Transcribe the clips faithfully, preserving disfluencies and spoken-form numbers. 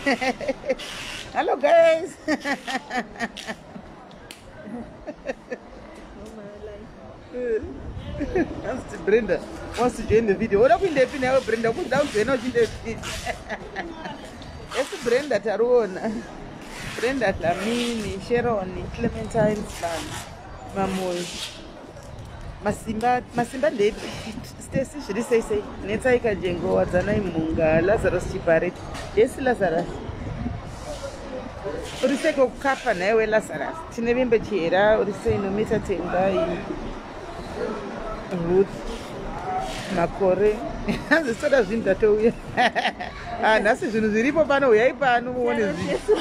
Hello guys. That's Brenda wants to join the video. What up in the video, Brenda? Put down to energy. It's Brenda Tarona, Brenda Lamini, Sharon, Clementine Span, Mamul, Masimba, Masimba Lady, Stacy, should say, say, Netaika Jengo, Azana Munga, Lazarus Chiparet, yes, Lazarus. Uriseko kapa nawe Lazarus. Tinebimbe chira, urise no meta tenda Ruth Makore. Zisoda zvindatouya. Ah, nasi zvinhu zviripo pano uyai pano muone zvinhu.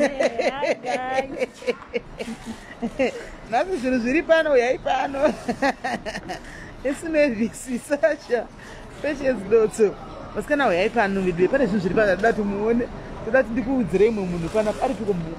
Nasi zvinhu zviri pano uyai pano. Esimevisi Sasha. Patience Dotso. Masikana uyai pano vidwe pane zvinhu zviri pano datu muone. Todati ndikuudzire imwe munhu pana ari piko munhu.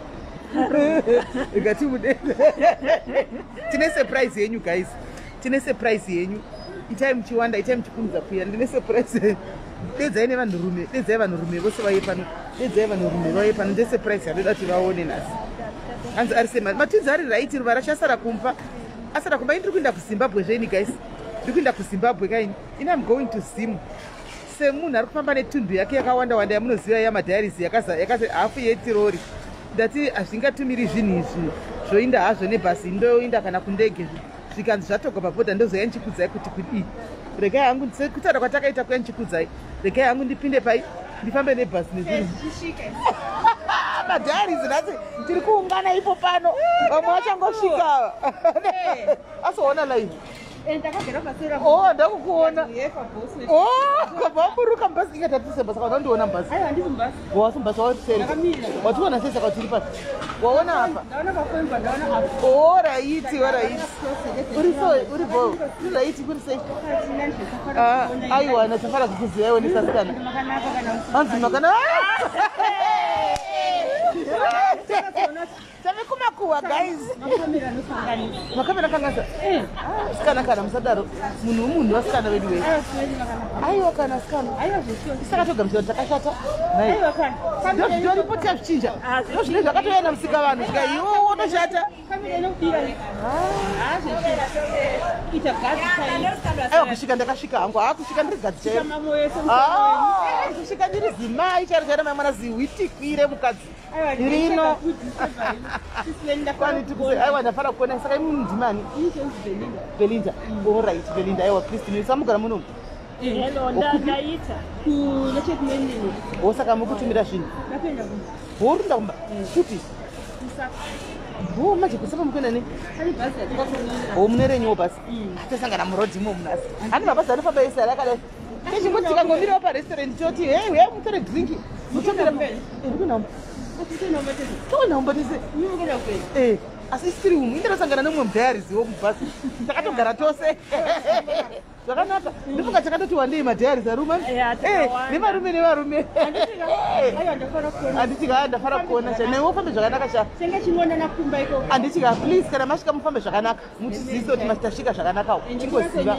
Ikati mudenga. Tine surprise yenyu guys. Tine surprise yenyu. Itai muchiwanda, itai muchikunza kuya. Ndine surprise. Dedzai nevanhu rume, dedzai vanhu rume vose vauye pano. Dedzai vanhu rume vauye pano. Ndine surprise yadoda kuti vaone nhasi. Hanzi ari sema, matinzi ari right ruvara chasara kumpa. Asara kumpa ndiri kuenda kuZimbabwe zveni guys. Ndiri kuenda kuZimbabwe kaini. Ina I'm going to Zim. Semunhu ari kufamba netundu yake yakawanda wanda yamunoziva yamadhairisi yakazi hafu yetirori. Ndati hazvingatumiri zvinhu izvi zvoinda hazvo nebhasi ndoinda kana kundege zvikanzi zvatoka pabhodha ndozoya ndichikudzai kuti kudii. Regai hangu kutaura kwatakaita kuya ndichikudzai. Regai hangu ndipinde pai ndifambe nebhasi nezvinhu. Madhairisi nhasi tiri kuungana ipo pano. Vamwe vachangosvika. Asoona live. Oh, ndakukuona. Oh, kababuruka mbasi ingathatise basa kana ndiona mbasi. Hayi handisi mbasi. Wasi mbasi watseri. Wationa sasa kwa tiri pasi. Waona hapa. Ndaona mafemba, ndaona hapa. Oh, right, right. Uri so, uri bo. Uri right, uri say. Ah, aiwa na safara kukuziya wewe ni sasikana. Hanzi makana. Tame kuma kuwa guys. Makamera nosangani. Makamera kangasa. Eh. Sikana kana musadaro. Munhu munhu wasikana wedu wewe. Aiwa kana sikana. Aiwa zvishoni. Saka togamsira takashata. Aiwa kana. Ndio ndio ripoti ya zvichinja. Ndio zvine zvakatoyana musika vanhu. Sika iwo unoshata. Kamera inokira. Ah, zvishera toke. Ita gazi sai. Aiwa kushika ndakashika hangu. Ah, kushika ndiri gazi chero. Mama yeso. Ah, kushika ndiri zimai chero chero mama ziwiti kwire mukadzi. Aiwa ndino. Kwani tukuse aiwa ndafara kuona saka imwe ndimani Belinda Belinda all right Belinda aiwa Christine samugara muno hello ndakaita ku nechekumeni osaka mukutumira zvinhu ndapenda ku horunda kumba kuti kusaka bo maje kusapa mukenda ne ari basi atakafonera o munerenyo basi atasangana murodi mo munasi ani mabasa anofamba isa yakada kechingoti ngomira pa restaurant choti hey we mutore drink mutomera mbele ndikunamba Tona umbatise. Nyumukira kweli. Eh, asisiri umu indira sangana nomwe mudhairisi wo mubhasi. Takatogara tose. Zvakanaka. Ndifunga chakatoti wandei madhairisi aruma. Eh, nevarume nevarume. Anditika. Aiwa ndafara kuona. Anditika ndafara kuona chane wofambe zvakanaka cha. Senge chingona nakumba iko. Anditika please kana masvika mufambe zvakanaka. Mutiziso kuti mastasvika zvakanaka. Chingoziva.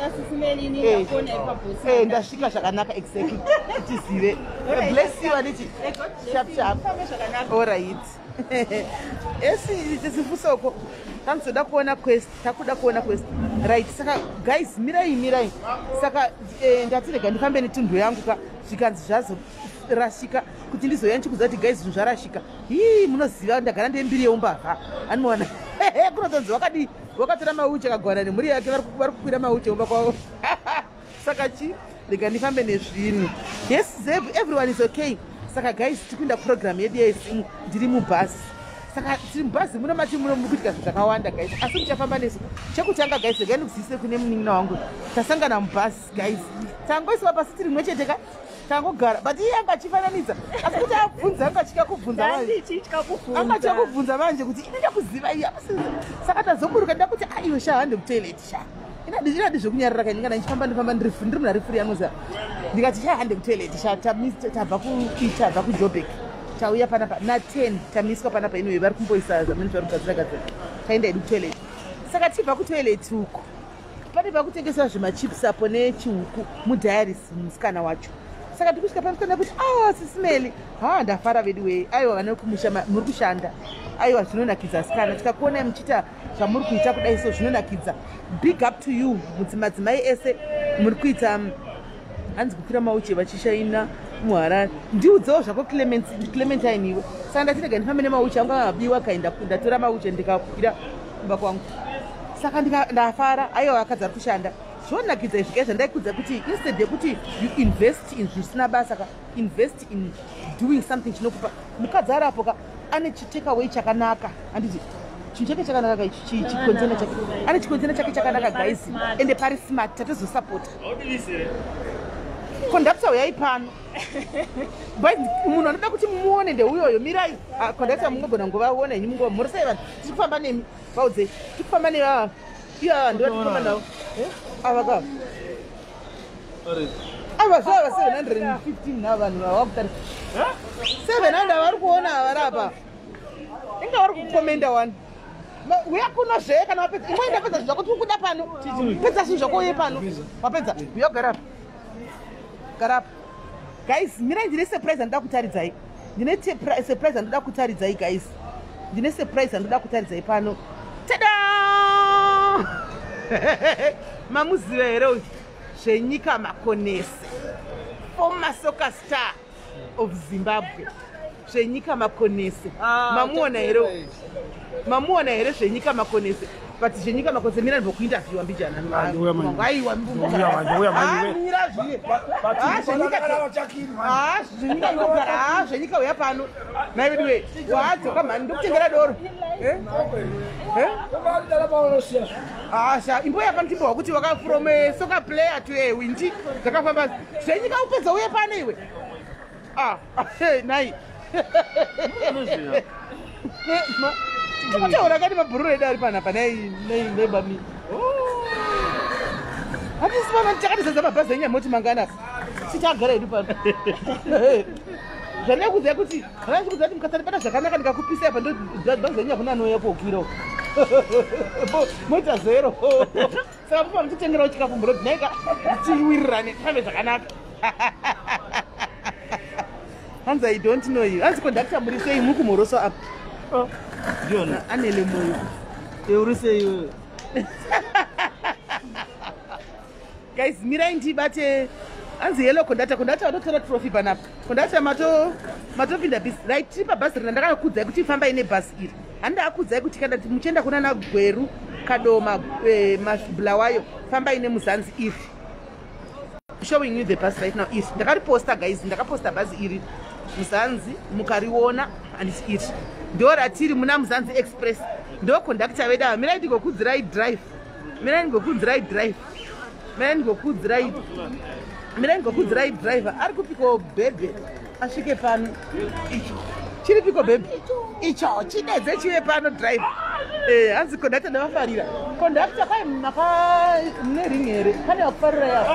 Eh, ndasvika zvakanaka exactly. Tizive. Bless you anditi. Sharp sharp. All right. Esi tisifusoko. Tamsoda kuona quest, takuda kuona quest. Right. Saka guys, mirai mirai. Saka eh, ndatirega ndifambe netundu yangu ka zvikanzi zvazo rashika kuti ndizoya nchikuzati guys zvinhu zvarashika. Hii munoziva ndagara ndembiri yeumbavha. Anoona. Kunotonzi wakadi wakatora mauche kagwana nemuri yake vari kukwira mauche umba kwavo. Saka chi rega ndifambe nezvinhu. Yes, Zeb, everyone is okay. Saka guys tikuenda program yedu yesimu ndiri mubhasi. Saka tiri mubhasi muno mati muno mukuitika zvakawanda guys. Asi tichafamba nesu. Chekutanga guys rega ndikuziise kune munin'ina wangu. Tasangana mubhasi guys. Tangoiswa pasi tiri mwechete ka tangogara. But iye anga achifananidza. Asi kuti abvunza anga achika kubvunza manje. Ndichika kubvunza. Anga achika kubvunza manje kuti inoda kuziva iya. Saka tazoburuka ndakuti aiyo sha hande kutoilet sha. Ina ndizira ndizvokunyarara kaingana ndichifamba ndifamba ndiri ndiri muna refri anoza. Ndikati cha hande kutoilet sha tamisa tabva kuita tabva kuJobek. Tauya panapa na ten tamiswa panapa ino vari kumboisa zamani zvari kugadzira gadzira. Taenda edu toilet. Saka tibva kutoilet uko. Pane pakutengeswa zvimachips apo nechihuku mudhairisi musikana wacho. saka tikusvika pano tikaenda kuti ah sisimeli ha ndafara vedu wei aiwa vane kumusha muri kushanda aiwa zvinonakidza asikana tikakuonai muchiita zvamuri kuita kudai so zvinonakidza big up to you mudzimadzimai ese muri kuita hanzi kukwira mauche vachishaina muharare ndiudzewo zvako clementine iwe saka ndatinega ndifambe nemauche anga abiwa kaenda ndatora mauche ndikakwira kumba kwangu saka ndafara aiwa vakadzi ari kushanda zvonakidza izvika zvandaikudza kuti instead yekuti you invest in zvisina basa ka invest in doing something chinokupa mukadzi ari apo ka ane chitakeaway chakanaka handiti chinhu chake chakanaka ka chikonzena chake ane chikonzena chake chakanaka guys ende pari smart tatozosapota kondakta uyai pano but munhu anoda kuti muone ndeuyoyo mirai kondakta mungogona nguvaona ini mungova muri sei vanhu tiri kufamba nemi vaudze tiri kufamba nevava iya ndo tikufamba navo ava ka ava zvava seven hundred and fifteen na vanhu vavakutari seven hundred vari kuona vari apa inga vari kukomenda one uya kuno zve kana wapedza imwe ndapedza zvinhu zvako tiri kuda pano pedza zvinhu zvako uye pano wapedza uya garapa garapa guys mirai ndine surprise andoda kutaridzai ndine surprise andoda kutaridzai guys ndine surprise andoda kutaridzai pano tada mamuziva here uyu zvenyika makonese former soccer star of Zimbabwe zvenyika makonese mamuona here mamuona here zvenyika makonese but zvenyika makonese mira ndinokuinterviewa mbijana aiwa mira zviye zvenyika uya pano naiveduwe wadzoka mhani ndokutengera doro asha imbo yapano timbowa kuti waka from a soccer player to a winti dzakafamba zvenyika upedza uye pano iwe ah nai kutaura kati mabhururu edu ari panapa naibami hatisi pano tichakatisadza mabhazi enyamoti mangana tichagara edu pano zvanekudza kuti anachikudza kuti mukasanibata zvakanaka ndikakupisai pa ndobhazi enya kuna anoya kokwira moita zero saka pofana titengerawo chikafu mburodi naika tiwirirane tihambe zvakanaka hanzi I don't know you hanzi kondakta muri sei muri kumhoroso apa Jona anele moyo euri sei guys mirai ndibate hanzi hello kondakta kondakta watotora trophy panapa kondakta mato matopinda bisi right tiri pabhasi rina ndakakudza kuti famba ine bhasi iri handaakudzai kuti kana muchienda kuna nagweru kadoma mabulawayo famba ine muzanzi iri showing you the bus right now iri ndakariposta guys ndakaposta bhazi iri muzanzi mukariona handisi iri ndo ratiri muna muzanzi express ndo kondakta vedu ava mirai ndigokudzirai drive mirai ndigokudzirai drive mirai ndigokudzirai mirai ndigokudzirai driver ari kupiko bhebhe asvike pano icho chiri piko bhebhe icho chidedze chive pano drive eh hanzi kondakta ndavafarira kondakta kwai maka mune ring here pane vakufarira yavo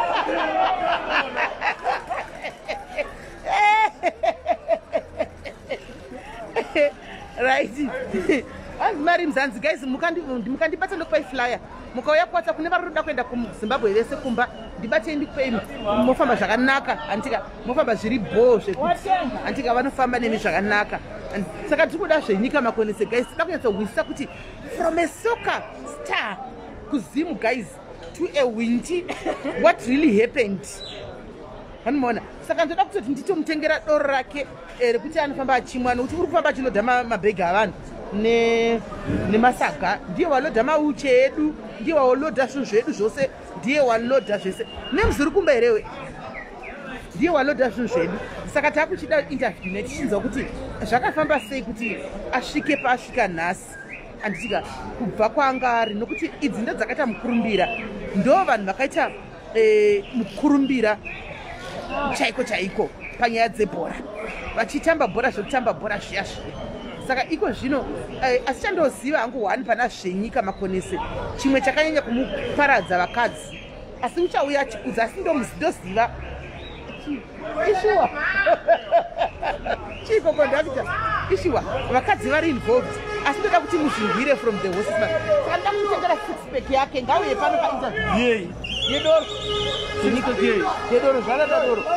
right hanzi mari muzanzi guys mukandibata ndokupai flyer mukauya kuwatsa kune vari roda kuenda kuzimbabwe vese kumba ndibatei ndikupei mofamba zvakanaka antika mofamba zviri bho zvekuti antika vanofamba nemi zvakanaka saka tiri kuda zvenyika makonese guys tida kunyatsogwisisa kuti from a soccer star kuzimu guys to a winti what really happened vanimoona saka ndoda kutoti nditomutengera doro rake rekuti anofamba achimwa nokuti uri kufamba achinodha mabhegi avanhu nemasaga ndiye walodha mauche edu ndiye walodha zvinhu zvedu zvose ndiye walodha zvese nemuziri kumba herewe ndiye walodha zvinhu zvedu saka taakuchida interview netichinzwa kuti zvakafamba sei kuti asvike paasvika nhasi anditika kubva kwaangari nokuti idzi ndo dzakaita mukurumbira ndo vanhu vakaita mukurumbira chaiko chaiko panyaya dzebhora vachitamba bhora zvekutamba bhora zviya zviya saka iko zvino asi chandoziva hangu one pana zvenyika makonese chimwe chakanyanya kumuparadza vakadzi asi uchauya achikudza asi ndoziva ishuwa chiko kondakta ishuwa vakadzi vari involved asi ndoda kuti muzvingwire from the horses saka ndoda kutengera six pack yake ngauye pano painterview yedoro yedoro zvakada doro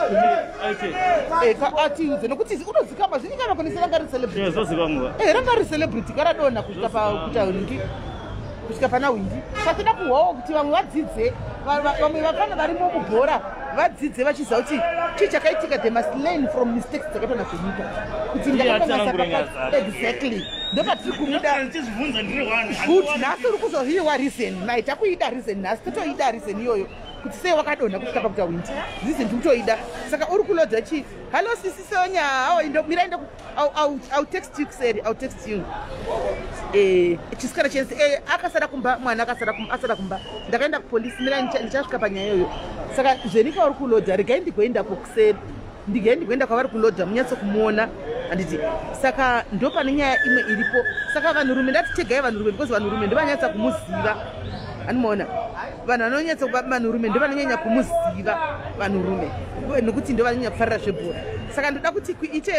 atiudze nokuti unozikamba zvinyika makonesa ranga ricelebrity ranga ricelebrity karadonha kusvika pakuta ringi kusvika pana windi pasina kuhwawo kuti vamwe vadzidze vamwe vafana varimo mubhora vadzidze vachiziva kuti chii chakaitika they must learn from mistakes dzakatona zvenyika kuti ndakaaa exactly ndopatiri kumuda kuti nhasi uri kuzohiwa reason maita kuida reason nhasi totoida reason iyoyo kuti sei wakadonha kusvika pakuta windi reason ndikutoida saka uri kulodza chii hallo sisi sonya mira enda au text you kuseri au text you eh chisikana chenzi eh akasara kumba mwana akasara kumba asara kumba ndakaenda kupolisi mira ndichasvika panyaya iyoyo saka zvenyika uri kulodza regai ndigoenda kokuseri ndigai ndigoenda kwavari kulodza munyatso kumuona handiti saka ndo pane nyaya imwe iripo saka vanhurume ndati tegai vanhurume because vanhurume ndovanyatsa kumuziva anomaona vanhu vanonyatsa kuba vanhurume ndovanonyanya kumuziva vanhurume nokuti ndovanonyanya kufarira zvebhora saka ndoda kuti kuite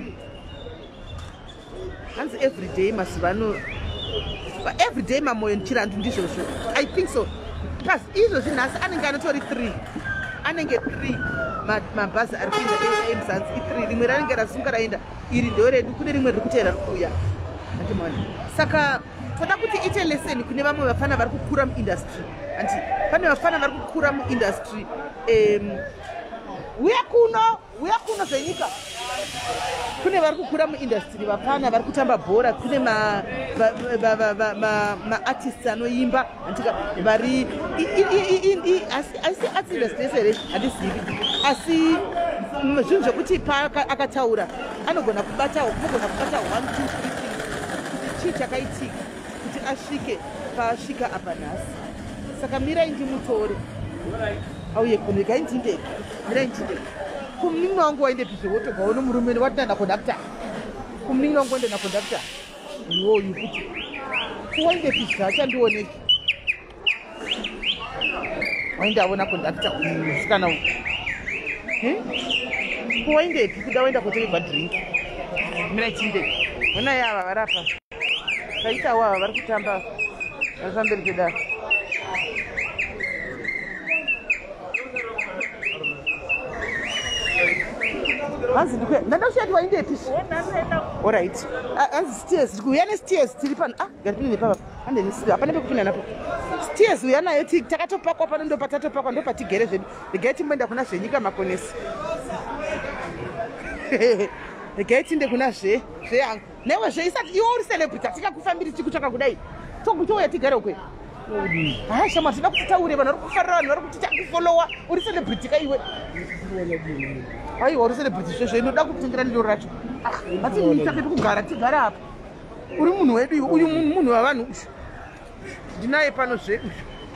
hanzi everyday masivano everyday mamoyo chirandu ndizvozvo I think so plus izvozvi nhasi anenge anotori three anenge three mabhazi ari kuenda emuzanzi ithree rimwe ranenge rasunga raenda iri ndoredu kune rimwe riri kuteera rikuuya andimona saka toda kuti ite lesson kune vamwe vafana vari kukura muindustry anti pane vafana vari kukura muindustry um, uya kuno uya kuno zvenyika kune vari kukura muindustry vafana vari kutamba bhora kune maartists anoimba antika vari asi artindustry yese handizivi asi zvinhu zvekuti paakataura anogona kubatawo kunogona kubata one two three kuti chii chakaitika kuti asvike paasvika apa nhasi saka mirai ndimutore auye kuno gai ndindeke mirai ndindeke kumningi wangu waendepi zvewotobva uno murume watina nakondakta kumningi wangu waende nakondakta iwoyu kuti kuwaendepi zvachandioneki waende avona kondakta musikana uyu kuwaendepi kuda waenda kotengerwa drink mirai tindeke ona yava varapa kaitawo ava vari kutamba vari pamberi pedaro hanzi ndandakushati waindepi oright hanzi stairs ndikuuya nestairs tiri pano ah garipinine papa handenisiva hapane pekupinda napo stairs uya nayo takatopakwa pano ndo patatopakwa ndo patigere zvedu regai timboenda kuna zvenyika makonesi regai tinde kuna zve zveyangu newe zveisati iwe uri celebrity atikakufambiri tikutsvaka kudai togutouya tigare ukwe haya shama tida kuti taure vanhu vari kufarira vanhu vari kuti takufolowa uri celebrity kaiwe aiwa uri celebrity zvezvo inoda kutengera ndiro racho ati nitsake tikugara tigara apa uri munhu wedu iwe uyu munhu wavanhu uyu ndinaye pano zve uyu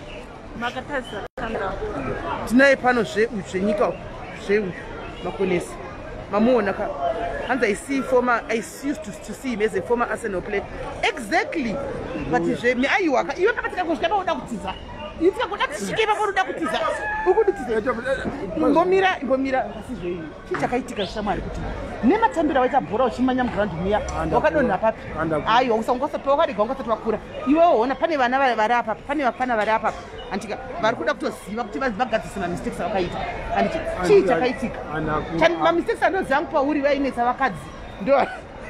ndinaye pano zve uyu zvenyika zve uyu makonesi mamuona ka hanzi I see former I used to, to see him as a former Arsenal player exactly but je mi aiwa ka iwe pakatika kusvika pauda kutiza itika kuda kusvika pauda kutiza ukudutiza ngomira ngomira asi zve chii chakaitika shamwari kuti nematambira waita bhora uchimanya muground muya wakadonha papi aiwa usangosape wakarega ungasati wakura iwewo ona pane vana vari apa pane vafana vari apa antika vari kuda kutoziva kuti vagadzisa mamistakes avakaita anditi chii chakaitika mamistakes andoziva pauri vainetsa vakadzi ndo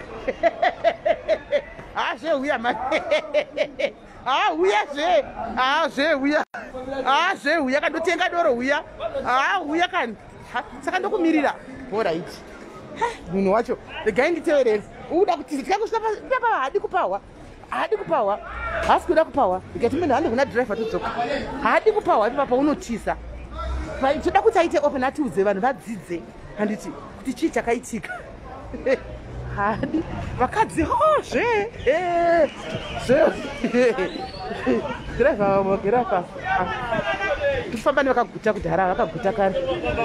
azve uya ma ah uya zve ah zve uya ah zve uya kandotenga doro uya ah uya kani saka ndokumirira bhora iti munhu wacho regai nditeverere uda kuti tikakusvika papa haadi kupawa haadi kupawa hasi kuda kupawa ikati mene handi kuna driver todzoka haadi kupawa ipapa unotisa toda kuti aite open atiudze vanhu vadzidze handiti kuti chii chakaitika hadi vakadzi ho zve zve driver vamogera pasi tofamba nevakaguta kudhara vakaguta kare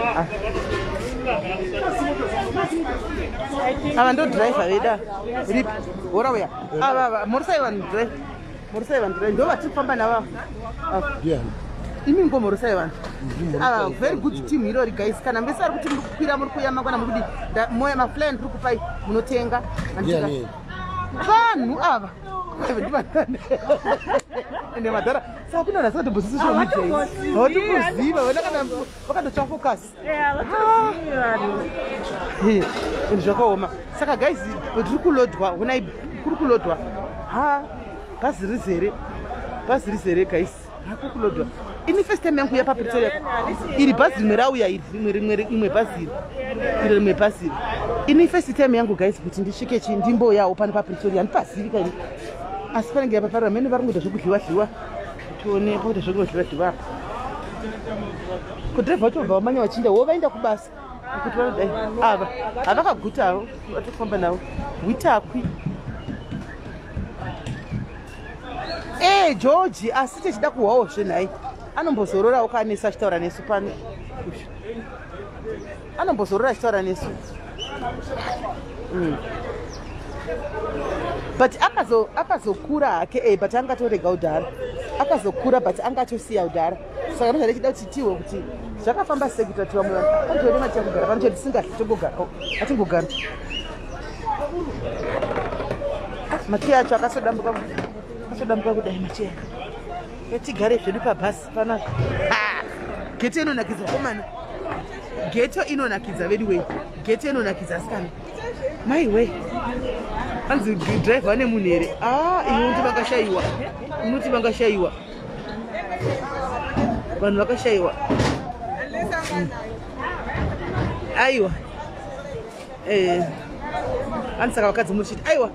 ava ndo driver veda ripi hora uya ava morisai vanhu driver morisai vanhu driver ndo vatiri kufamba nava imi ngo morisai vanhu ava very good team irori guys kana mbese ari kuti muri kukwira muri kuya mangwana muri kudi moya mafly ndiri kupai munotenga vanhu ava ende madhara Saka kuna nasa to position media. Hawatu kuziva wana kana vakatotsva focus. Yeah, vatosiva. Hey, zvakaoma. Saka guys, tiri kulodwa, unai kuri kulodwa. Ha, bhazi rizere. Bhazi rizere guys. Ha kuri kulodwa. Ini first time yangu yapa Pretoria. Iri bhazi rimwe rauya iri rimwe rimwe imwe bhazi. Iri rimwe bhazi. Ini first time yangu guys kuti ndisvike chindimbo yawo pano pa Pretoria. Ndipazivi kani. Asi panenge apa paramene vari kuita zvokudliwa dliwa. Tuone kuti zvokudliwa dliwa. Kudrive wacho bva wamanya wachinda wo vaenda kubasa. Kuti vanodai ava havakagutawo vatofamba navo witakwi. Eh George asi tichida kuhwawo zvenhai anombozororawo kanesa achitaura nesu pano. Anombozorora achitaura nesu. Mm. But akazo akazokura hake eh but angatorega udhara. Akazokura but angatosiya udhara. Saka ndozvada chida kuti tiwe kuti zvakafamba sei kuti atiwa mwana. Andode mati kugara pano chete singadli tongogara. Atingogara. Mati yacho akasodambuka. Akasodambuka kudai mati yacho. Yatigare zvedu pabhasi pana. Geto inonakidza komana. Geto inonakidza vedu we. Geto inonakidza asikana. Mai we. Anzi driver ane munhu here. Ah, inoti vakashaiwa. Inoti vakashaiwa. Vanhu vakashaiwa. Aiwa. Eh. Anzi saka vakadzi muchiti aiwa.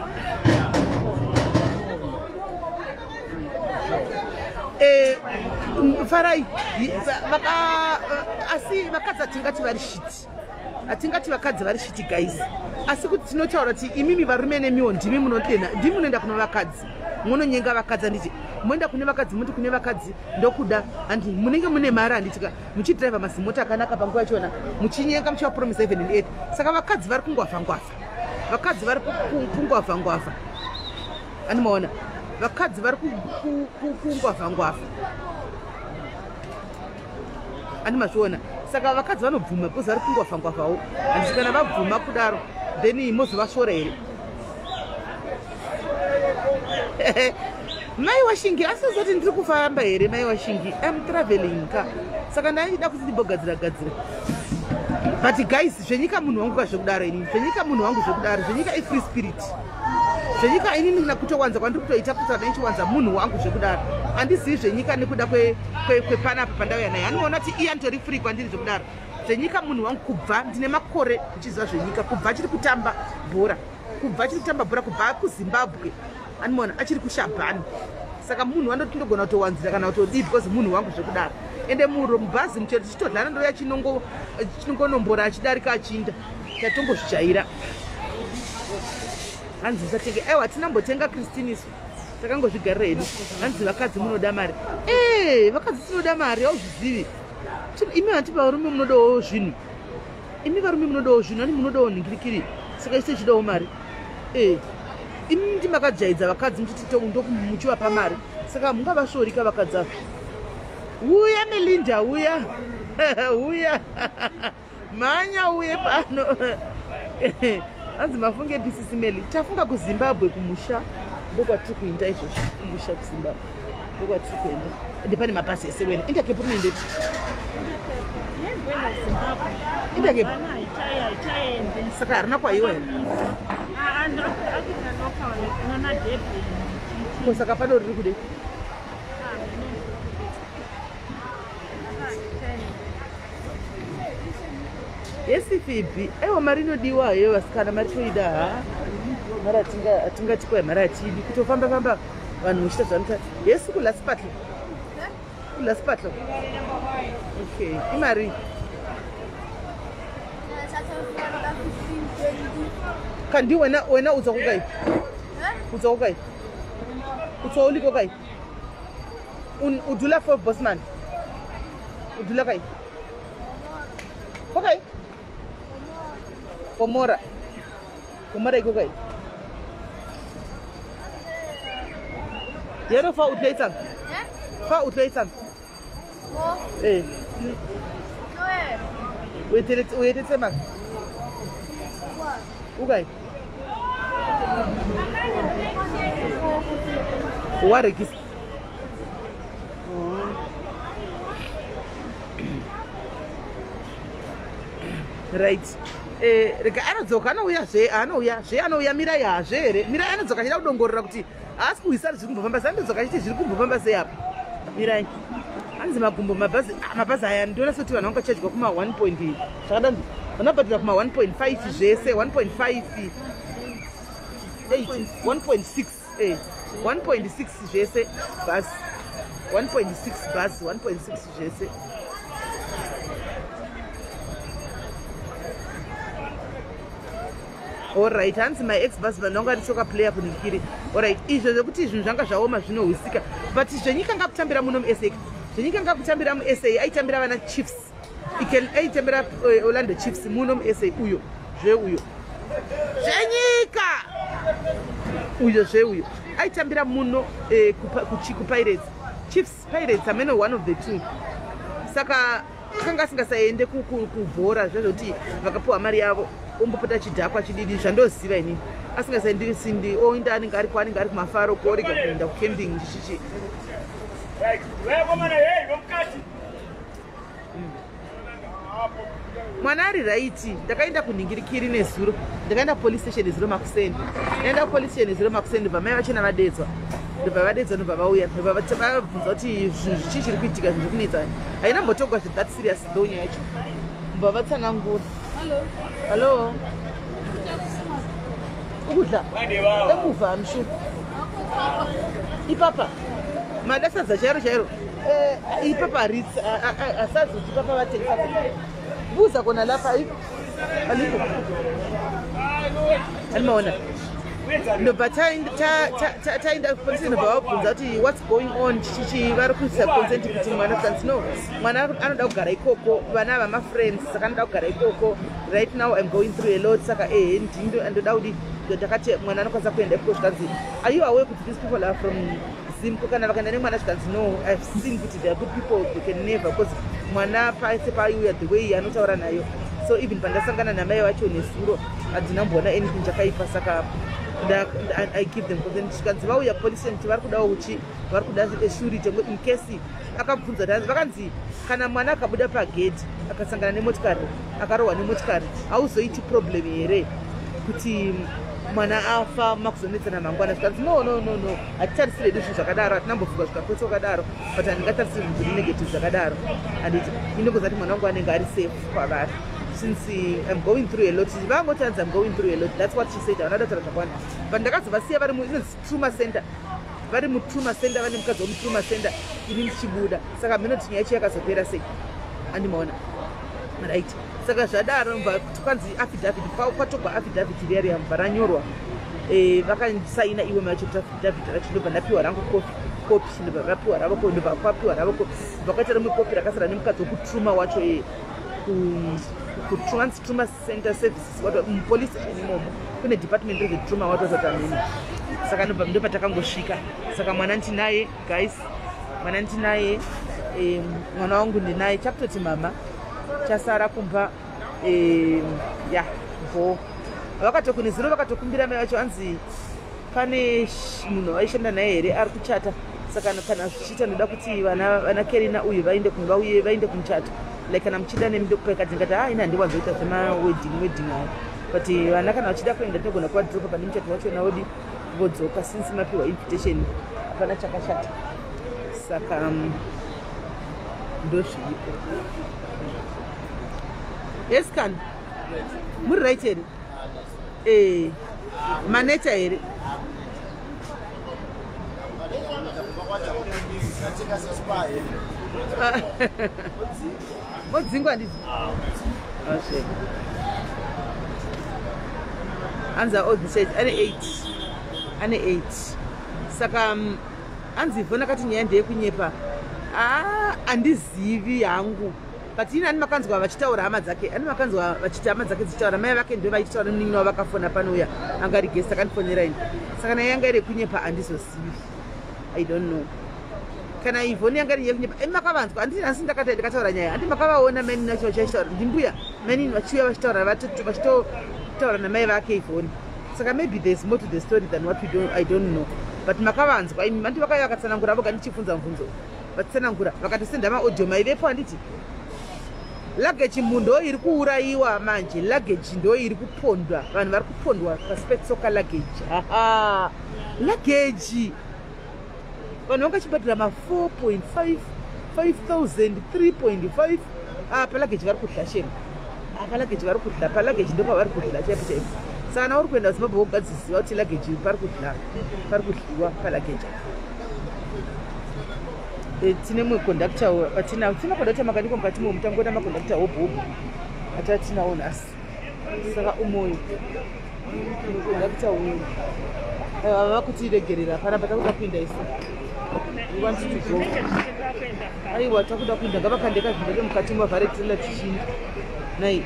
Eh, Farai, vaka asi vakadzi atingati vari shiti. Atingati vakadzi vari shiti guys. Asi kuti tinotaura kuti imimi varume nemiwo ndimi munotena, ndimi munoenda kuno vakadzi. Munonyenga vakadzi anditi. Muenda kune vakadzi, muti kune vakadzi ndokuda andi munenge mune mari anditika. Muchidrive mazimota akanaka panguva yachona. Muchinyenga muchiva promise seven and eight. Saka vakadzi vari kungwafa ngwafa. Vakadzi vari kungwafa ngwafa. Animaona. Vakadzi vari kungwafa ngwafa. Animazviona. Saka vakadzi vanobvuma because vari kungwafa ngwafawo. Handisi kana vabvuma kudaro then mozovashora here. Mai washingi asizoti ndiri kufamba here mai washingi. I'm traveling ka. Saka ndaida kuti ndibogadzira gadzira. But guys, zvenyika munhu wangu kazvokudaro ini. Zvenyika munhu wangu zvokudaro. Zvenyika i free spirit. Zvenyika ini ndina kutowanza kwandiri kutoita kuti ndaichiwanza munhu wangu zvokudaro. Handizivi zvenyika nekuda kwe kwe panapa pandauya naye. Anoona kuti iye antori free kwandiri zvokudaro. Zvenyika munhu wangu kubva ndine makore ndichiziva zvenyika kubva achiri kutamba bhora. Kubva achiri kutamba bhora kubva kuZimbabwe. Anoona achiri kuShabhani. Saka munhu wanoti ndogona kutowanzira kana kutodii because munhu wangu zvokudaro. Ende muro mubhazi mucheto chitodlana ndoya chinongo chinongonombora achidarika achinda. Tatongozvijaira. Hanzi satenge aiwa tinambotenga Christinisu. Takangozvigarira hedu. Hanzi vakadzi munoda mari. Eh, vakadzi tinoda mari auzvizivi. Imi vanti varume munodawo zvinhu. Imi varume munodawo zvinhu ani munodawo ningirikiri. Saka ise chidawo mari. Eh. Imi ndi makajaidza vakadzi muchiti ndokumuchiva mari. Saka mungavashorika vakadzi ava. Uya Melinda uya. Uya. Manya uye pano. Hanzi mafunge pisisi Meli. Tafunga kuZimbabwe kumusha. Ndokwatiri kuenda izvozvo kumusha kuZimbabwe. Ndokwatiri kuenda. Ende pane mabhasi ese wena. Enda kepo munoendeti. Enda kepo. Saka harina kwaiwa here. Ko saka pano riri kude. Yesi Phoebe, aiwa mari inodiwa heyo vasikana mari toida ha. Mari atinga atingati kwa mari atidi kutofamba famba vanhu muchita zvamuta. Yesi kula spatlo. Kula spatlo. Okay, imari. Kandi wena wena uza kukai? Uza kukai? Uza uliko kai? Un udula for bossman. Udula kai? Okay. Pomora. Pomora iko kai? Yero fa utlaisan. Fa utlaisan. Eh. Noe. Wait, wait, it's a man. Okay. What is right. Eh, rega anodzoka anouya zve anouya zve anouya mirai hazve here mirai anodzoka achida kudongorera kuti haasi kuhwisari zviri kumbofamba sei anodzoka achiti zviri kumbofamba sei apa mirai hanzi magumbo mabhazi mabhazi aya ndiona sekuti vanhu vangachajwa kuma one point zvakadanzi vanobhadhira kuma one point five zvese one point five eight one point six eh one point six zvese bhazi one point six bhazi one point six zvese. Alright, hanzi my ex bus vanhu vanga richoka player kunikiri. Alright, izvo zvekuti zvinhu zvanga zvaoma zvinohwisika. But zvenyika ngakutambira muno mu S A. Zvenyika ngakutambira mu S A aitambira vana Chiefs. Iken aitambira uh, Orlando Chiefs muno mu S A uyo. Zve uyo. Zvenyika. Uyo zve uyo. Aitambira muno eh, kuchiku Pirates. Chiefs Pirates amene one of the two. Saka kanga singasaende kubhora zvazvoti vakapuwa mari yavo ombopota chidhakwa chididi zvandoziva inini asingasaendiri sindi oinda anenge ari kwaanenge ari kumafaro kuorega kuenda kucamping ndichichi mwana ari raiti ndakaenda kunhingirikiri nezuro ndakaenda police station nezuro makusendi ndaenda police station nezuro makusendi vamai vachena vadedzwa ndobva vadedzwa ndobva vauya ndobva vabvunza kuti zvinhu zvichi chiri kuitika zviri kunetsa haina mbotogwa zve that serious ndo nyaya yacho mbva vatsanangura. Hello. Ukudla emuva amshu ipapa madasadza chairo chairo eh ipapa haritsi asazoti papa vatengesa buza kona lapha alipo alimaona ndobva taenda kupolisi ndobva vabvunza kuti what's going on chichi vari kuisa consent kuti mwana kusanzi no mwana anoda kugara ikoko vana vamafriends saka anoda kugara ikoko right now I'm going through a lot saka eh ndindo andoda kuti ndakati mwana anokwanisa kuenda ikoko zvikanzi are you aware kuti these people are from Zimko kana vakaenda nemwana zvikanzi no I've seen kuti they are good people they can never because mwana paise paiuya the way anotaura nayo so even pandasangana namai vacho nesuro hadzina mboona anything chakaipa saka I give them consent zvikanzi vauya police kuti vari kudawo uchi vari kuda surety in case akabvunza kuti vakanzi kana mwana akabuda pagate akasangana nemotikari akarohwa nemotikari hauzoiti problem here kuti mwana afa makuzonetsana mangwana zvikanzi no no no no hatitarisire zvinhu zvakadaro hatinambobvuka zvikapotsa wakadaro but handingatarisire zvinhu negative zvakadaro handiti inongoza kuti mwana wangu anenge ari safe kwavari since I'm going through a lot vangoti hanzi I'm going through a lot that's what she said havana kutaura zvakawanda but ndakazovasiya vari mutrauma center vari mutrauma center vane mukadzi womutrauma center ini ndichibuda saka mhinoti nyaya yacho yakazopera sei andimaona right saka zvadaro mva kwanzi affidavit kwatogwa affidavit riya yamva ranyorwa vakasaina iwe macho kuti affidavit racho ndobva ndapiwa rangu kopi kopi ndobva vapiwa ravo kopi ndobva kwapiwa ravo kopi vakaita rimwe kopi rakasara nemukadzi wokutrauma wacho kutrans trauma center services wato mupolice station imomo kune department rezvetrauma wato zotamini saka ndobva ndo patakangosvika saka mwana ndinaye guys mwana ndinaye mwana wangu ndinaye chakutoti mama chasara kumba ya vo vakatokune ziro vakatokumbira mai vacho hanzi pane munhu vaishanda naye here ari kuchata saka kana zvichiita ndoda kuti vana Kerina uyu vaende vauye vaende kumuchato like kana muchida nemidokupeka tingati ha ina ndiwanzoita zvemawedding wedding ayo but vana kana vachida kuenda tinogona kuwadropa pane muchato wachona wodi vodzoka since mapiwa invitation hapana chakashata saka ndozviripo. Yes kan muri right here eh maneta here modzingwa ndidzi ashe anza all the said ane eight ane eight saka anzi vona kati nyaya ndeye kunyepa ah andizivi yangu but ina ani makanzwa vachitaura hama dzake ani makanzwa vachita hama dzake dzichitaura mai vake ndo vachitaura muningi wavo vakafona panouya anga ari guest akandifonera ini saka naye yanga iri kunyepa handizozivi I don't know kana ivhoni yanga iri yekunyepa makavanzwa handiti nhasi ndakati ndakataura nyaya handi makavaona maini nacho vachitaura ndimbuya maini vachiuya vachitaura vachitaura namai vake ivhoni saka maybe there's more to the story than what we don't, I don't know but makavanzwa imi handi vakauya vakatsanangura voga ndichibvunza mubvunzo vatsanangura vakatosenda maaudio maivepo handiti luggage mundo iri kuuraiwa manje, luggage ndo iri kupondwa, vanhu vari kupondwa paspetsoka luggage. Aha, luggage vanhu vangachibhadhira ma four point five, five thousand, three point five. Ah, pa luggage vari kudla shema. Ah, pa luggage vari kudla, pa luggage ndo pavari kudla chaipo chaipo. Sana uri kuenda Zimbabwe wogadzirisiwa kuti luggage pari kudla, pari kudliwa pa luggage. Tine mwe conductor patina tina conductor makaniko mukati mumutango na maconductor hobhobo atinawo nhasi. Saka umoyo conductor uyu ava kuti regerera panapa takuda kuinda isi. We want to go. Aiwa takuda kuinda ngavakandeka zvinhu mukati mavhare trailer tichini nai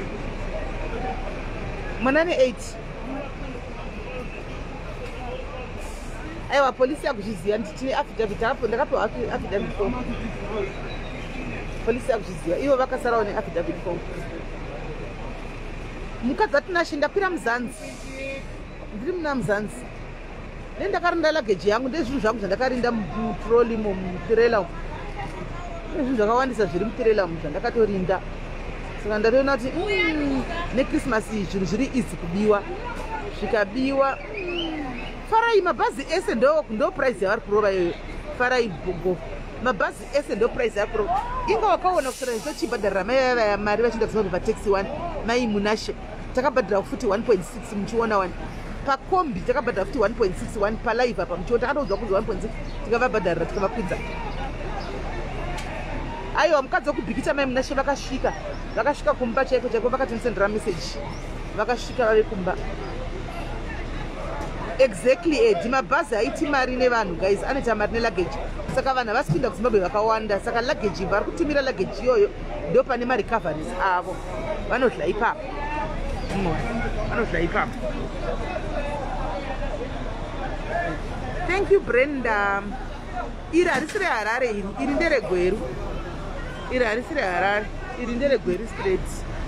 manane eight. Aiwa polisi yakuzviziva nditine affidavit apo ndakapiwa affidavit form. Polisi yakuzviziva ivo vakasarawo neaffidavit form. Mukadzi atinashe ndakwira muzanzi, ndiri muna muzanzi nendakarinda luggage yangu ndezvinhu zvangu zvandakarinda mutroli imo mutirela. Zvinhu zvakawandisa zviri mutirela umu zvandakatorinda. Saka ndatoona kuti nechristmas zvinhu zviri easy kubiwa, zvikabiwa farai mabhazi ese ndo ndo price yavari kurova iyoyo. Farai bogo mabhazi ese ndo price yavari kurova. Inga wakaona kusara ndichibhadharira mai vaya mari vachienda kuZimbabwe pataxi one mai munashe takabhadhira futi one point six muchiona one pakombi takabhadhira futi one point six one palive apa muchiona takatoudzwa kunzi one point six tikavabhadharira tikavakwidza. Aiwa mukadzi wokubhikita mai munashe vakasvika vakasvika kumba chaiko chaiko vakatinisendera message vakasvika vave kumba. Exactly edi mabhazi haiti mari nevanhu guys anoita mari neluggage. Saka vanhu havasi kuinda kuZimbabwe vakawanda. Saka luggage vari kutumira luggage iyoyo ndo pane marecoveries avo vanodla ipapo vanodla ipapo. Thank you Brenda. Iri harisi reHarare, iri iri ndereGweru. Iri harisi reHarare, iri ndereGweru straight.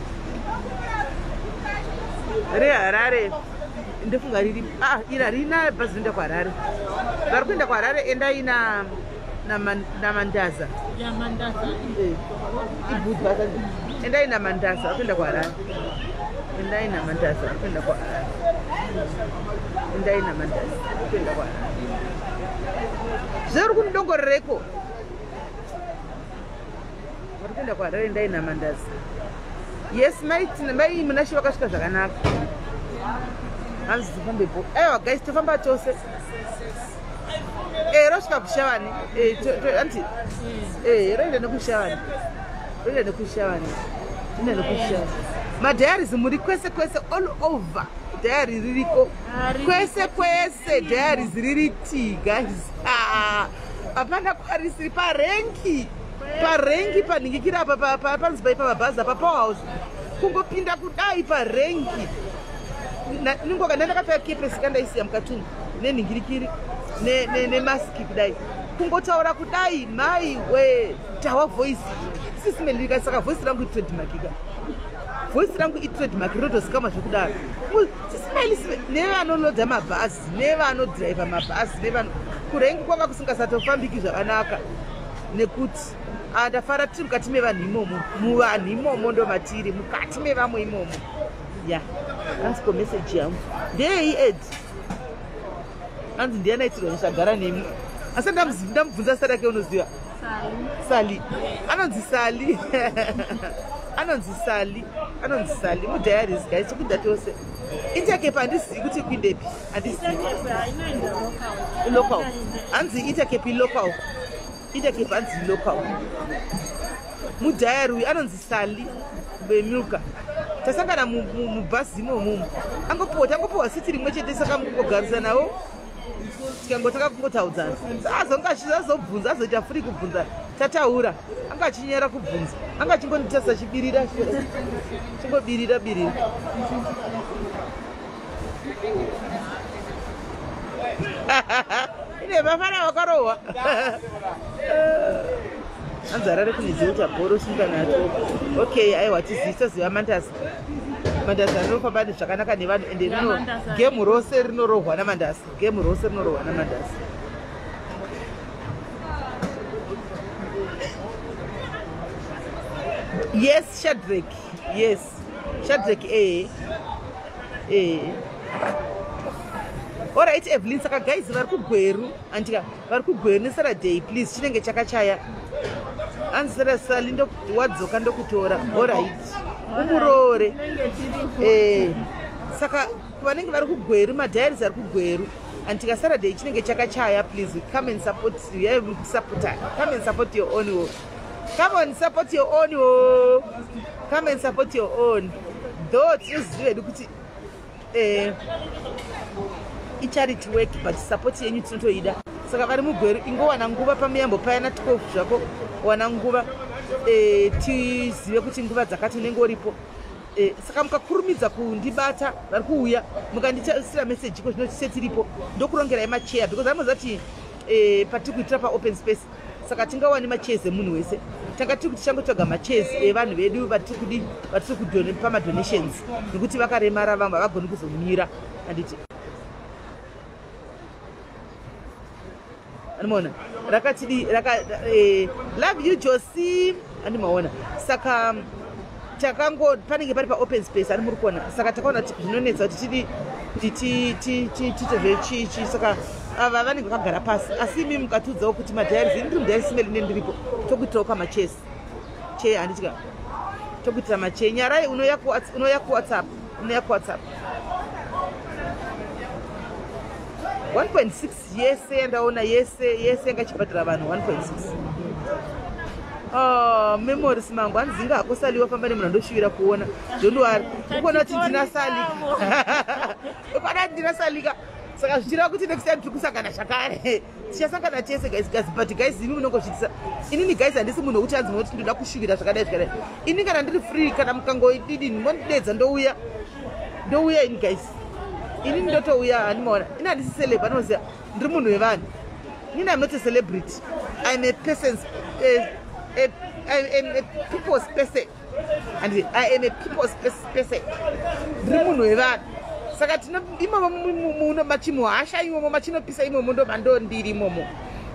ReHarare ndofunga riri ah ira rina bhazi rinoenda kuHarare. Vari kuenda kuHarare endai na na Mandaza. Ya Mandaza. Eh. Ibudzi basa endai na Mandaza vari kuenda kuHarare. Endai na Mandaza vari kuenda kuHarare. Endai na Mandaza vari kuenda kuHarare. Zviri kunidongorereko. Vari kuenda kuHarare endai na Mandaza. Yes mai mai munashe vakasvika zvakanaka. Hanzi tifambepo. Aiwa guys tofamba tose. Eh rosvika kuShavani. Eh anti. Eh roenda nekuShavani. Roenda nekuShavani. Roenda nekuShavani. Madiaries muri kwese kwese all over. Diary ririko. Kwese kwese diaries ririti guys. Ah. Apana kwarisiri parenki. Parenki paningikira apa panzi paipa mabhazi apa powerhouse. Kungopinda kudai parenki. Ningoka ndakapfeka kepesi kandaisiya mukati nenhingirikiri nemaski kudai kungotaura kudai mai we tawa voice sisimelika. Saka voice rangu itrademarkika, voice rangu itrademark rotozikama zvekudaro. Sisimelisi nevanolodza mabhazi nevanodhiraivha mabhazi nevanhu kurengi kwanga kusingasatofambiki zvakanaka nekuti ndafara tiri mukati mevanhu imomo, muvanhu imomo ndo matiri mukati mevamwe imomo. Ya hanziko message yangu ndei ed hanzi ndianaitirwa nishagara nemi asi ndamubvunza zita rake unoziva Sali anonzi Sali anonzi Sali anonzi Sali mudhiaries guys chikuda tose itakepa handizivi kuti kuindepi handizivi local hanzi itakepi local itakepa hanzi local mudhiari uyu anonzi Sali bemilka. Tasangana mubhazi imomo angopiwa tangopiwa siti rimwe chete saka mungogarisa nawo tikangotaka kungotaudzana. Azonga achizobvunza azoita free kubvunza tataura anga achinyara kubvunza anga achingonditasa chibirira chingobirira birira. Ine vafana vakarohwa hanzi Harare kune Delta Boro sunga nato. Okay aiwa tizisaziva Mandaza. Mandaza rinofamba zvakanaka nevanhu ende rino game rose rinorohwa naMandaza. Game rose rinorohwa naMandaza. Yes, Shadrach. Yes. Shadrach, eh. Eh. All right, Evelyn, saka guys, vari kugweru. Antika, vari kugweru neSaturday, please. Chinenge chakachaya. Answera salindo wadzoka ndokutora. All right. Umurore. Eh. Saka vanenge vari kugweru, madhairies ari kugweru. Antika Saturday chinenge chakachaya, please. Come and support. You have to support her. Come and support your own work. Come on, support your own. Oh. Come and support your own. Though it's really eh, charity work, but support yenyu tinotoida. Saka vari mugweru ingowana nguva pamiyambo payana twelve zvako wana nguva eh, tizive kuti nguva dzakati unenge uripo. Eh, saka mukakurumidza kundibata vari kuuya mukandichaisira message ko zvinoti tiripo ndokurongerai macheya because anoziva kuti eh, patiri kuitira paopen space. Saka tingawani machezi emunhu wese. Tanga tiri kuti changotsvaga machezi evanhu vedu vatiri kudi vatiri kudonate pamadonations nekuti vakaremara vamwe havagoni kuzomira. Anditi animaona rakatidi raka eh, love you Josie animaona. Saka takango panenge pari paopen space ari muri kuona. Saka takaona zvinonetsa kuti tidi titove chichi. Saka ava vanenge vakagara pasi asi imi mukatudzawo kuti madhairies ndiri mudhairies imwe line ndiripo tokuitirawo kamacheesi chee handityika tokuitira machee. Nyarai unouya kuwhatsapp unouya kuwhatsapp one point six yese yandaona yese yese yangachibhadhira vanhu one point six. Oh, memories mangu handizinga hakosaliwa pamba nemunhu andoshuvira kuona ndondowari ukuona kuti ndinasalika ukada ndinasalika. Saka zvichireva kuti next time tiri kusangana zvakare tichasangana tese guys guys but guys imi munongozvitisa inini guys handisi munhu wekuti anzi kuti ndoda kushuvira zvakadai zvakadai. Ini kana ndiri free kana mukangodidini mondidedza ndouya ndouya ini guys ini ndotouya handimaona. Ini handisi celeb anoziva ndiri munhu wevanhu. Ini I'm not a celebrity. I'm a person's a, a, I am a people's person and I am a people's person. Ndiri munhu wevanhu. Saka tino imomo muno machimuhasha imomo machinopisa imomo ndo mando ndiri imomo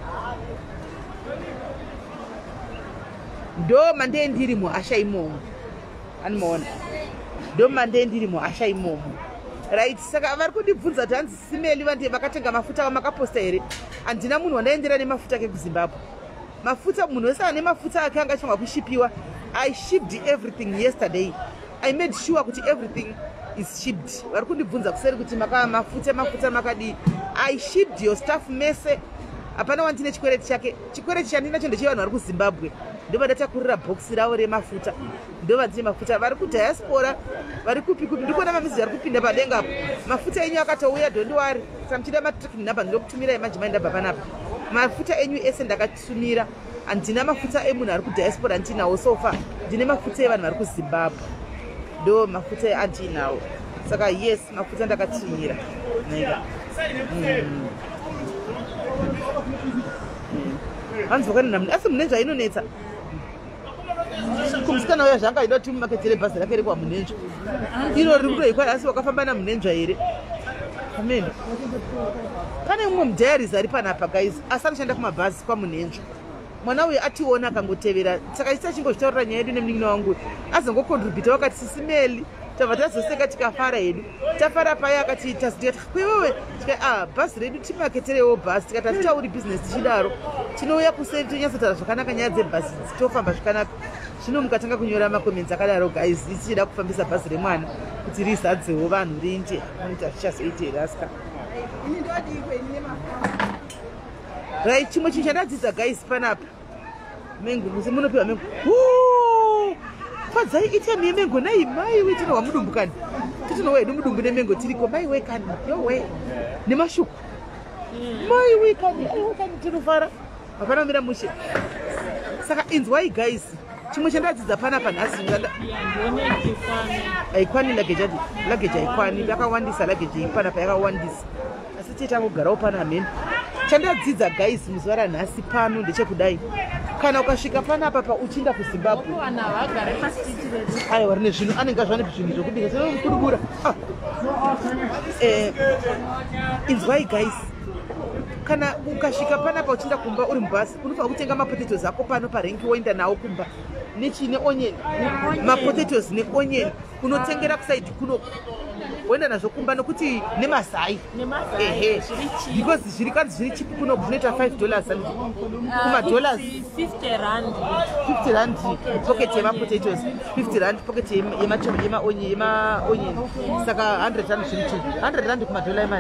ndo mande ndiri muhasha imomo animaona ndo mande ndiri muhasha imomo right. Saka vari kundibvunza kuti hanzi simeli vande vakatenga mafuta vamakaposta here. Handina munhu wandaendera nemafuta ake kuZimbabwe. Mafuta munhu wese ane mafuta ake anga achangwa kushipiwa. I shipped everything yesterday. I made sure kuti everything is shipped. Vari kundibvunza kuseri kuti maka mafuta mafuta makadi. I shipped your stuff mese. Hapana wandine chikwereti chake. Chikwereti chandinacho ndechevanhu vari kuZimbabwe. Ndo vandatakurira box ravo remafuta. Ndo vandine mafuta vari kudiaspora vari kupi kupi ndikuona mamizi vari kupinda padenga apo. Mafuta enyu akatouya ndondowari. Saka muchida matracking number ndokutumirai manje maenda panapa. Mafuta enyu ese ndakatumira. Handina mafuta emunhu ari kudiaspora andinawo so far. Ndine mafuta evanhu vari kuZimbabwe. Ndo mafuta andinawo. Saka yes mafuta ndakatumira. Nega. Mm. Hanzi wakani namni asi munenjwa inonetsa kumusikana uya zvanga ida kuti mumaketere bhazi rake rekwa munenjwa ino riri kutoikwa asi wakafamba namunenjwa here. Amen. Pane mumwe mudhairies ari panapa guys asi anoshanda kumabhazi kwamunenjwa. Mwana uyu ationa akangotevera saka isi achingozvitaurira nyaya yedu nemunin'ina wangu azongokontribhuta wakati sisimeli tabva tazoseka tikafara hedu tafara paya akati tazitika kwewewe ah bhazi redu timaketerewo bhazi tikati hatitauri business tichidaro tinouya kuseri tonyatsotaura zvakanaka nyaya dzebhazi tofamba zvakanaka. Zvino mukatanga kunyora makomenzi akadaro guys isi tichida kufambisa bhazi remwana kuti rizadzewo vanhu rinde monita zvichazoite here asika right. Chimwe chinhu chandadzidza guys panapa mengo musi munopiwa mengo fadzai itemi yemengo nai mai we tinowa mudumbu kani titinowa hedu mudumbu nemengo tiriko mai we kani yowe nemashuku mai we kani aiwe kani tinofara hapana mira mushe. Saka inzwai guys chimwe chandadzidza panapa nhasi haikwani lageji lageji haikwani yakawandisa lageji ipanapa yakawandisa asi tiitangogarawo pana ameni. Chandadzidza guys muzuva ranhasi pano ndechekudai kana ukasvika panapa pa uchinda kuZimbabwe aiwa rine zvinhu anenge zvane zvinhu zvokubika zvinokudubura eh inzwai guys kana ukasvika panapa uchinda kumba uri mubhasi unofanira kutenga mapotatoes ako pano parengi woenda nawo kumba nechine onion mapotatoes neonion kunotengera kusaidi kuno woenda nazvo kumba nokuti nemasai ehe because zviri kanzi zviri chipi kuno zvinoita five dollars kumadollars fifty rand fifty rand pocket yemapotatoes fifty rand pocket yemaonion saka one hundred rand zviri chipi one hundred rand kumadola emari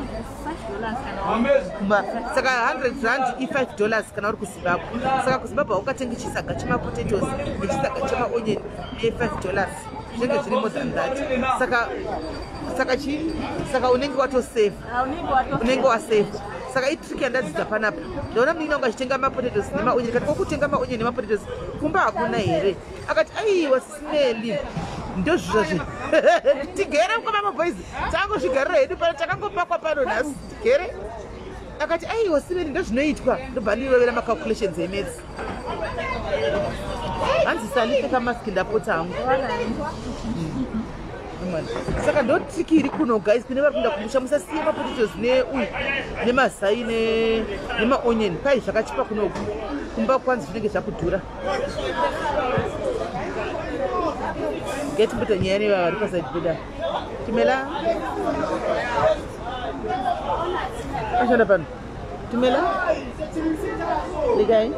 saka one hundred rand i-five dollars kana uri kuzimbabwe saka kuzimbabwe ukatenga chisaga chemapotatoes nechisaga chemaonion ne-five dollars zvinenge zviri more than that saka saka chi saka unenge watosave unenge wasave saka itrick yandadzidza panapa ndaona muningi wangu achitenga mapotatoes nemaonion kati kokutenga maonion nemapotatoes kumba hakuna here akati aiwa smeli ndozvizvazvi tigere mukoma maboys tangozvigarira hedu pano takangopakwa pano nhasi tigere akati aiwa smeli ndozvinoitwa ndobva ndirovera macalculations emedzi hanzi sandipfeka maski ndapota hangu saka ndo trick iri kuno guys kune vari kuenda kumusha musasiye mapotatoes neuyu nemasai nemaonion pai zvakachipa kunoku kumba kwanzi zvinenge zvakudhura ngetimbota nyaya nevava vari pasaidi kuda timela ashanda pano timela likai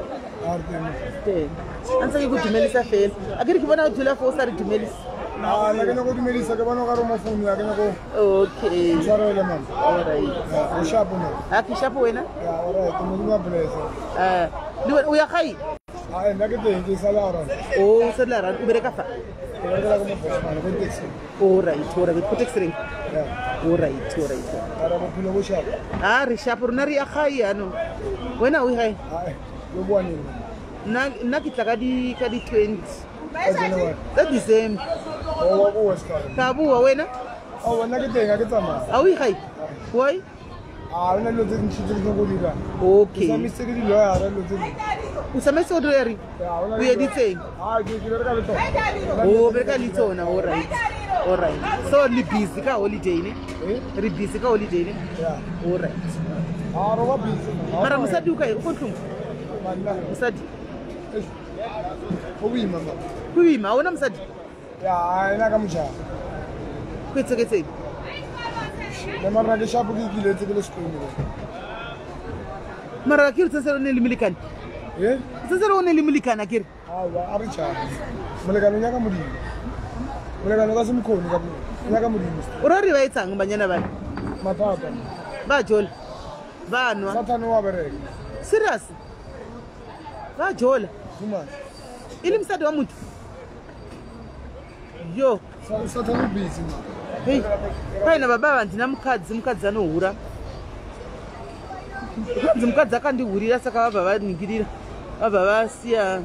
ansaki kudumelisa fela akiri kivona kutula fo usari dumelisa Ah, la que no cotimelisa que van a agarrar una funda, que no co. Okay. Saro la man. All right. Ya, shapo no. Aki shapo wena? Ya, ahora como una presa. Ah, ni uya khai? Ah, la que te que salara. Oh, salara, ubereka fa. Pero era como pues, mano, con texto. All right, all right. Protection ring. Ya. All right, all right. Ahora mo pilo bo shapo. Ah, ri shapo nari akhai ano. Wena uyi hai? Ah, yo bwani. Na nakitla kadi kadi twenty. Ajena That is same. Oh, wa bo ska. Kabuwa wena? Oh, wana ke tenga ke tsama. Awi khai? Why? Ah, una lo tsin tshi tsi go dira. Okay. Sa miseke di lo ya ra lo tsin. Usamese odro yari? Ya, una. Uye ditseng. Ah, ke ke re ka le to. Oh, bereka litsona, all right. All right. So li busy ka holiday ne? Eh? Ri busy ka holiday ne? Ya. All right. Ah, ro wa busy. Mara musadi ukai ukonhlungu? Malla. Musadi. Oui, mama. Kuima awuna musadi? Ya, ina ka musha. Kwetseketseni. Le marra ke shapo ke kile tse ke le skool. Mara akiri tsesero ne limilikana. Eh? Tsesero ne limilikana akiri. Ah, wa aricha. Mulekano nyaka mudini. Mulekano ka simkhoni ka nyaka mudini. Urari va etsang banyana bana? Matata. Ba jola. Vanwa. Satani wa bereka. Serious? Ba jola. Kuma. Ili msadi wa mtu. Yo. Satani busy. Hey. Paina baba vandina mukadzi mukadzi anohura. Mukadzi mukadzi akandihurira saka vabva vaningirira. Vabva vasiya.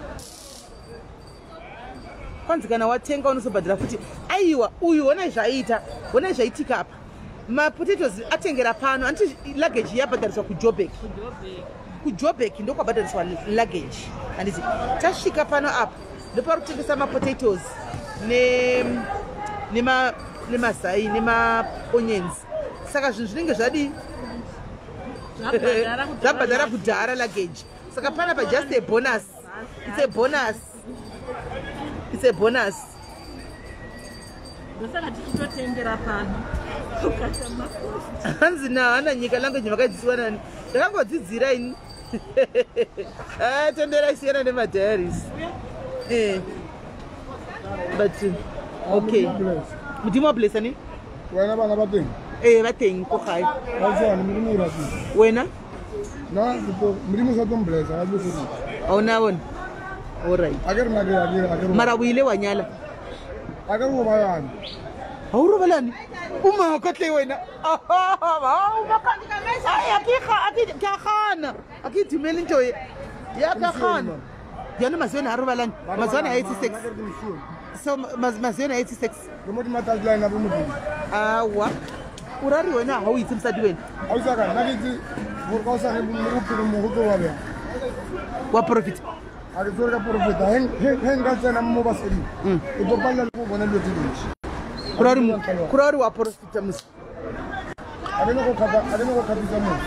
Kwanzi kana watenga unosobhadhira futi. Aiwa uyu wona zvaiita. Wona zvaitika apa. Mapotatoes atengera pano anti luggage yabhadhariswa kuJoburg. kuJoburg ndokwabhadhariswa luggage. Anditi tasvika pano apa ndopari kutengesa mapotatoes ne nema nemasai nemaonions. Saka zvinhu zvinenge zvadi zvabhadhara kudhara luggage. Saka panapa just a bonus. It's a bonus. It's a bonus. Ndosaka tichitotengera pano. Hanzi na hana nyika language vakadzidziswa nani? Ndakangodzidzira ini. Ah, tendera isiyana nemadiaries. Eh. But okay. Mudimo blessa ni? Wena bana batenga. Eh, batenga ko khai. Azana mudimo rati. Wena? Na, mudimo sa tom blessa, azu ku. Awuna wona. All right. Agar na ga agar agar. Mara wile wanyala. Agar wo bayani. Awuro balani. Uma katle wena. Ah, uma katle. Ay, akikha akikhana. Akithimela into ya kakhana. Yana mazweni haru balani. Mazweni eighty-six. So mazweni eighty-six. Nomodi matazla na bomudini. Awa. Urari wena hawuyithi msadi wena. Awusaka nakithi ngokosa ne muruphilo muhuto wabe. Wa profit. Akizoreka profit heng heng ngatsena mobaseli. Utopalla lokubona lo tidinshi. Kurari kurari wa profit mus. Abeno ko khata abeno ko khatisa mo.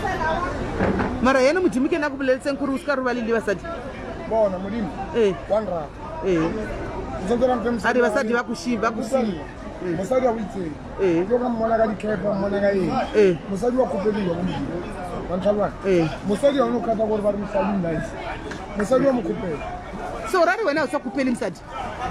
Mara yena mujimike nakubulelise nkuru uskaru balindi basadi. Bona mudini. Eh. One rand. eh Mosadi wa mpe ari basadi bakushimba bakushimba mosadi wa witse eh yo ka mmona ka dikepa mmona ka eng eh mosadi wa kopeliwa go modimo wa ntlhalwana eh mosadi wa ono kata gore ba re mosadi nice mosadi wa mokopela so rari wena o sa kupeli msadi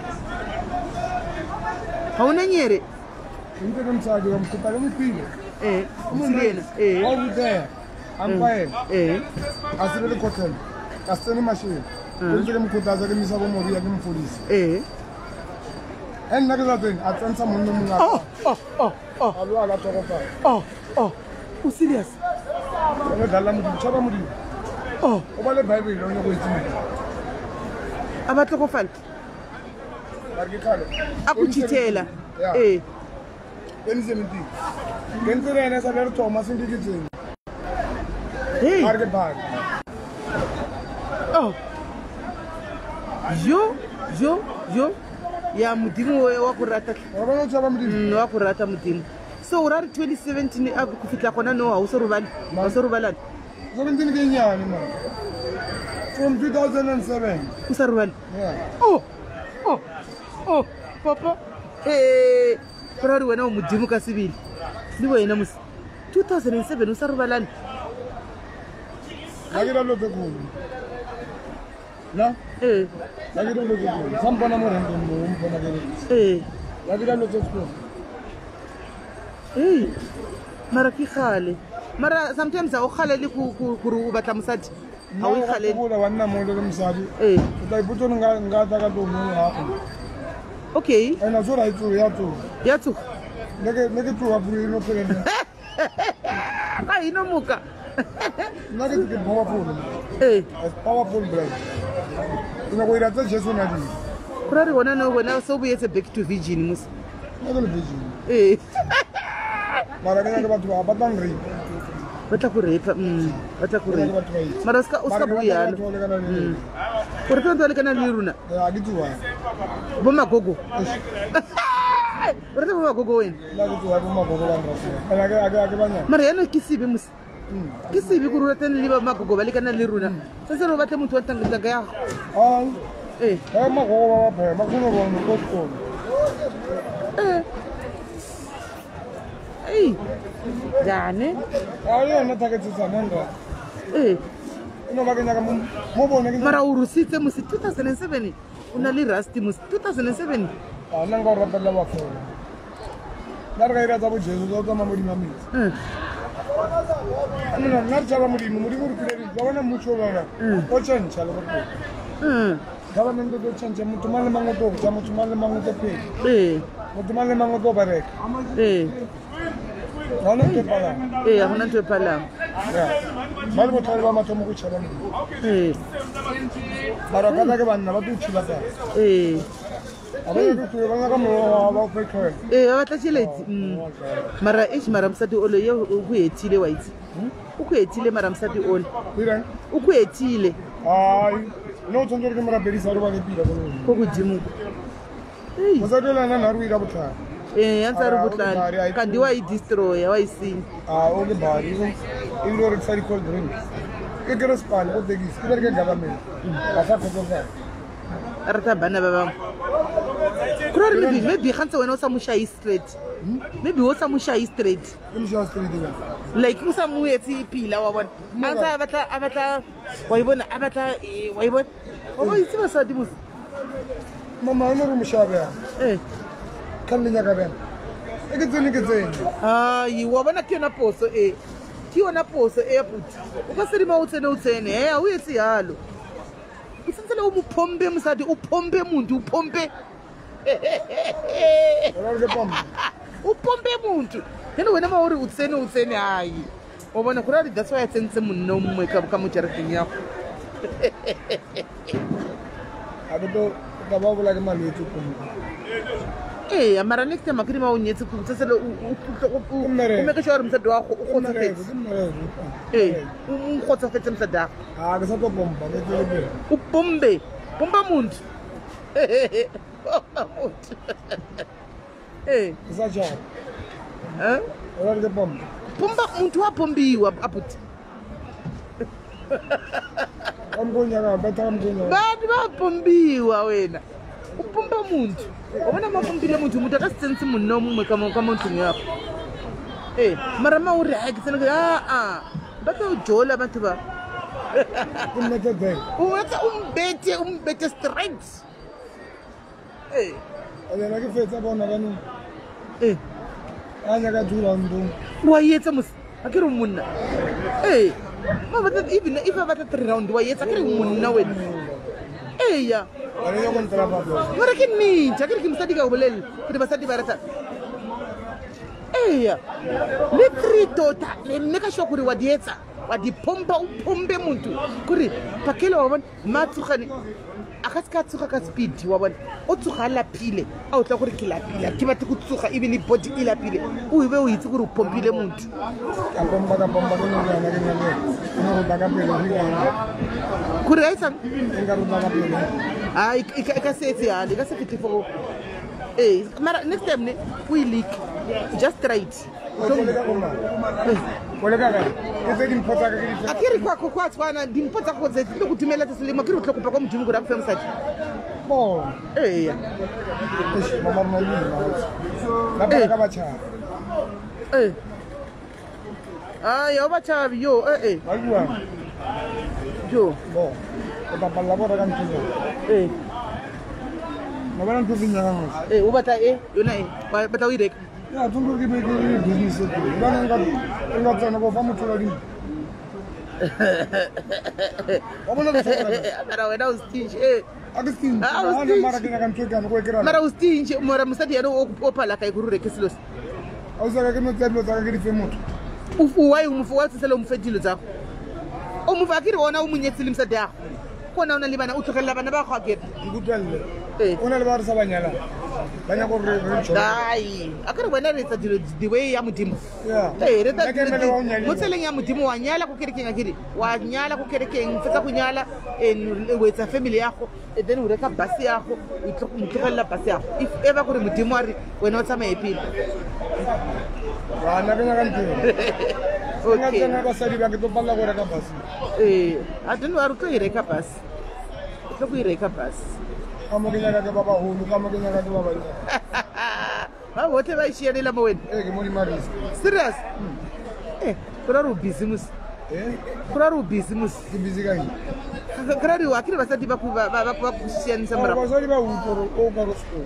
ha una nyere ntse ke mosadi wa mokopela o mopile eh umundena eh wa witse ampaela eh a se le kotel ka sene mashine o ntse ke mokotlatsa ke misa bo moria ke mfodisi eh e nna ke sa tsene a tsentsha monno mongwe oh oh oh oh a lo a la tokopala oh oh o serious o dalla modimo tshaba modimo oh o ba le bible o ne go itse abatle go fala ba ke khale akuthithela eh twenty seventeen ke ntse re ene sa le re thoma se ndikitseng hey a re ke bhaka oh yo yo yo ya modimo wa go rata o bona o tshaba modimo mm wa go rata modimo so o ra re twenty seventeen a go fitla gona no ha o se robale o se robalana seventeen ke nyane man from two thousand seven o sa robale yeah oh oh oh papa eh ra re wena o modimo ka sebile le wena mos two thousand seven o sa robalana ga ke ra lo tse kgolo na eh ga ke ra lo tse kgolo sa mpona mo renteng mo mpona ke re eh ga ke ra lo tse kgolo eh mara ke khale mara sometimes o khale le ku ku o batla mosadi ha o khale bula wa nna mo le mosadi eh o tla ipotsa nga nga ta ka to mo ha okay ena zo ra itse ya to ya tsu ne ke ne ke tloga pula ino pele ka ino muka nna ke ke powerful eh as powerful brand ina go ira tse Jesu na di kura re bona no bona so buyetse back to virgin mus na go le vision eh mara ke na batho ba tang re batla go repa mm batla go repa mara ska o ska buyalo mm gore tonto le kana le runa ya ke tsuwa bo magogo gore bo magogo wena na ke tsuwa bo magogo ba nra ena ke ake ake banya mara yana ke sibe mus ke sibe go runa tene le ba magogo ba le kana le runa se se ro batle motho wa tanga tanga ya ah eh ba magogo ba ba ba kuno ba mo ko ko eh eh jane ah yo na ta ke tsa nanga eh ino ba ke nyaka mo mo bone ke mara o rusitse mus two thousand seven una le rusty mus two thousand seven ah nanga o rapela ba fo na re ga ira tsa bo Jesu tsa tsa mo di mami eh amina na tsaba mo di mo di mo re ba bona mucho bana o tshentsa le go mm government do tshentsa motho mang le mang o to ja motho mang le mang o to pe eh motho mang le mang o to ba reka eh ga ona ke pala eh ha hona ntwe palang ya ba le botlhale ba mathomo go tshela mo eh bara ka ke banna ba tutshila ka eh a ba ke tshela ba ka mo ba o pekhe eh ba batla tšhelete mm mara ish mara msadi ole yo o go etsile wa itse o go etsile mara msadi ole dirang o go etsile ai no tsontsore ke mara bedisa re ba ke pila go go dimo eh mo sa dela na na ruira botlhale eh ya ntse re botlana kandi wa i destroy wa i sing ah o ke bari e lo re tsari cold drink ke ke respond go tegis ke re ke government ka sa khotso sa re ta bana ba bang kura re maybe maybe gantse wena o sa mo shy straight maybe o sa mo shy straight ke mo sha street ga like o sa mo etse pila wa bona a ntse a batla a batla wa i bona a batla wa i bona o ba itse ba sa di mo mama no re mo sha ba eh kan le nyaka bena e ke tsene ke tsene ai wa bona ke yona poso eh ke yona poso e ya puti o ka se di ma o tsene o tsene eh o etse yalo o sentsele o mo pombe mosadi o pombe muntu o pombe ra re pom o pombe muntu ene wena ma ore o tsene o tsene ai o bona go ra di that's why I tsentse monna o mmwe ka ka mo jareteng ya a be to ka ba bola ke malwetse pom eh mara next time akiri ma o nyetse go tsetsele o o me ke shore mosadi wa go go tsetse eh o go tsetse mosadi wa ah ke sa to pompa ke tsele be o pombe pomba muntu eh ke sa ja eh ra re pom pomba muntu wa pombiwa aputi am go nyaka ba ta am go nyaka ba ba pombiwa wena upumba muntu wabona mapumbile muntu muntu akasitsensi munhu nomumwe kamuntu yakho eh mara mauri hakisana ah ah batawujola abantu ba kumnethe uwetsa umbete umbete straight eh ayana ke fetsa bona banu eh anya ka dula ndo wayetsa mus akiri munna eh ma bata even if bata three round wayetsa akiri munna wena eh ya ari yo kontra babo mara ke ninja akiri kimsadi ka bolele ke basadi barata eh ya le three tota le neka shokuri wadietsa wadipomba upombe muntu kuri pakelo wabona matsugane akaska tsuga ka speed wabona o tsuga la pile a o tla gore ke la pile ke batla go tsuga e bile body e la pile o ibe o itse gore o pompile muntu ka bomba ka bomba ke nna na ke nna no go baka pele ke ga kuri a itsa nka ro baka pele ai ka se se ya ka se fitifo eh mara next time ne we leak just try it kolega ka ke tse dimpotsa ka ke di akiri kwa kwa tswana dimpotsa go tse le go dumela tse selemo ke re tlo kopa kwa modimo go ra go mosadi bo eh ya mama mama ni na ba ka bacha eh ah yo bacha yo eh eh ayua yo bo ba ba la bora ka ntlo eh no ba ntlo binya ka ngos eh o bata eh yona eh bata o ireka ya tungo ke be ke business ke ba nka nka tsana go fa motho la di o bona le tsana mara wena o stinge eh Agustin Ah, ana mara ke na ka ntlo ka no go kera mara o stinge mara mosadi ya o opala ka go reke selos o sa ka ke no tseblo tsa ka ke di fe motho o fuwa e mo fuwa tsela o mo fedilo tsa o mo fa ke re ona o mo nyetsile mosadi ya kona ona le bana o tlogela bana ba go akere ngutelle eh ona le ba re sa banyala banya go re re tsholo dai akere wena re tsa dilo the way ya modimo ya eh re tsa ke mele wa unyali mo tseleng ya modimo wa nyala go kerekeng akere wa nyala go kerekeng fetsa go nyala en o etsa family ya go and then o reka bus ya go o tlo go tlogela bus ya go if ever gore modimo a re wena o tsamaye pele bana ke na ka ntlo nga okay tsena ba sadi ba ke to palla go reka bus eh a deno a re tlo e reka bus o tlo go e reka bus ka mo ke nyaka ke ba ba holo ka mo ke nyaka ke ba ba ba botlhe ba ishianela mo wena eh ke mo di maris serious eh kora ro business eh kora ro business ke busy ka eng kora ri wa kire basadi ba ba ba ba kushianisa ba mara sadi ba utoro o ka ro school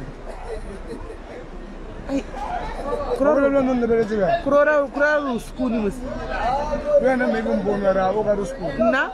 ai kora lo no ne bele tsela kora kora ro school mus wena me bo mbono ra o ka ro school na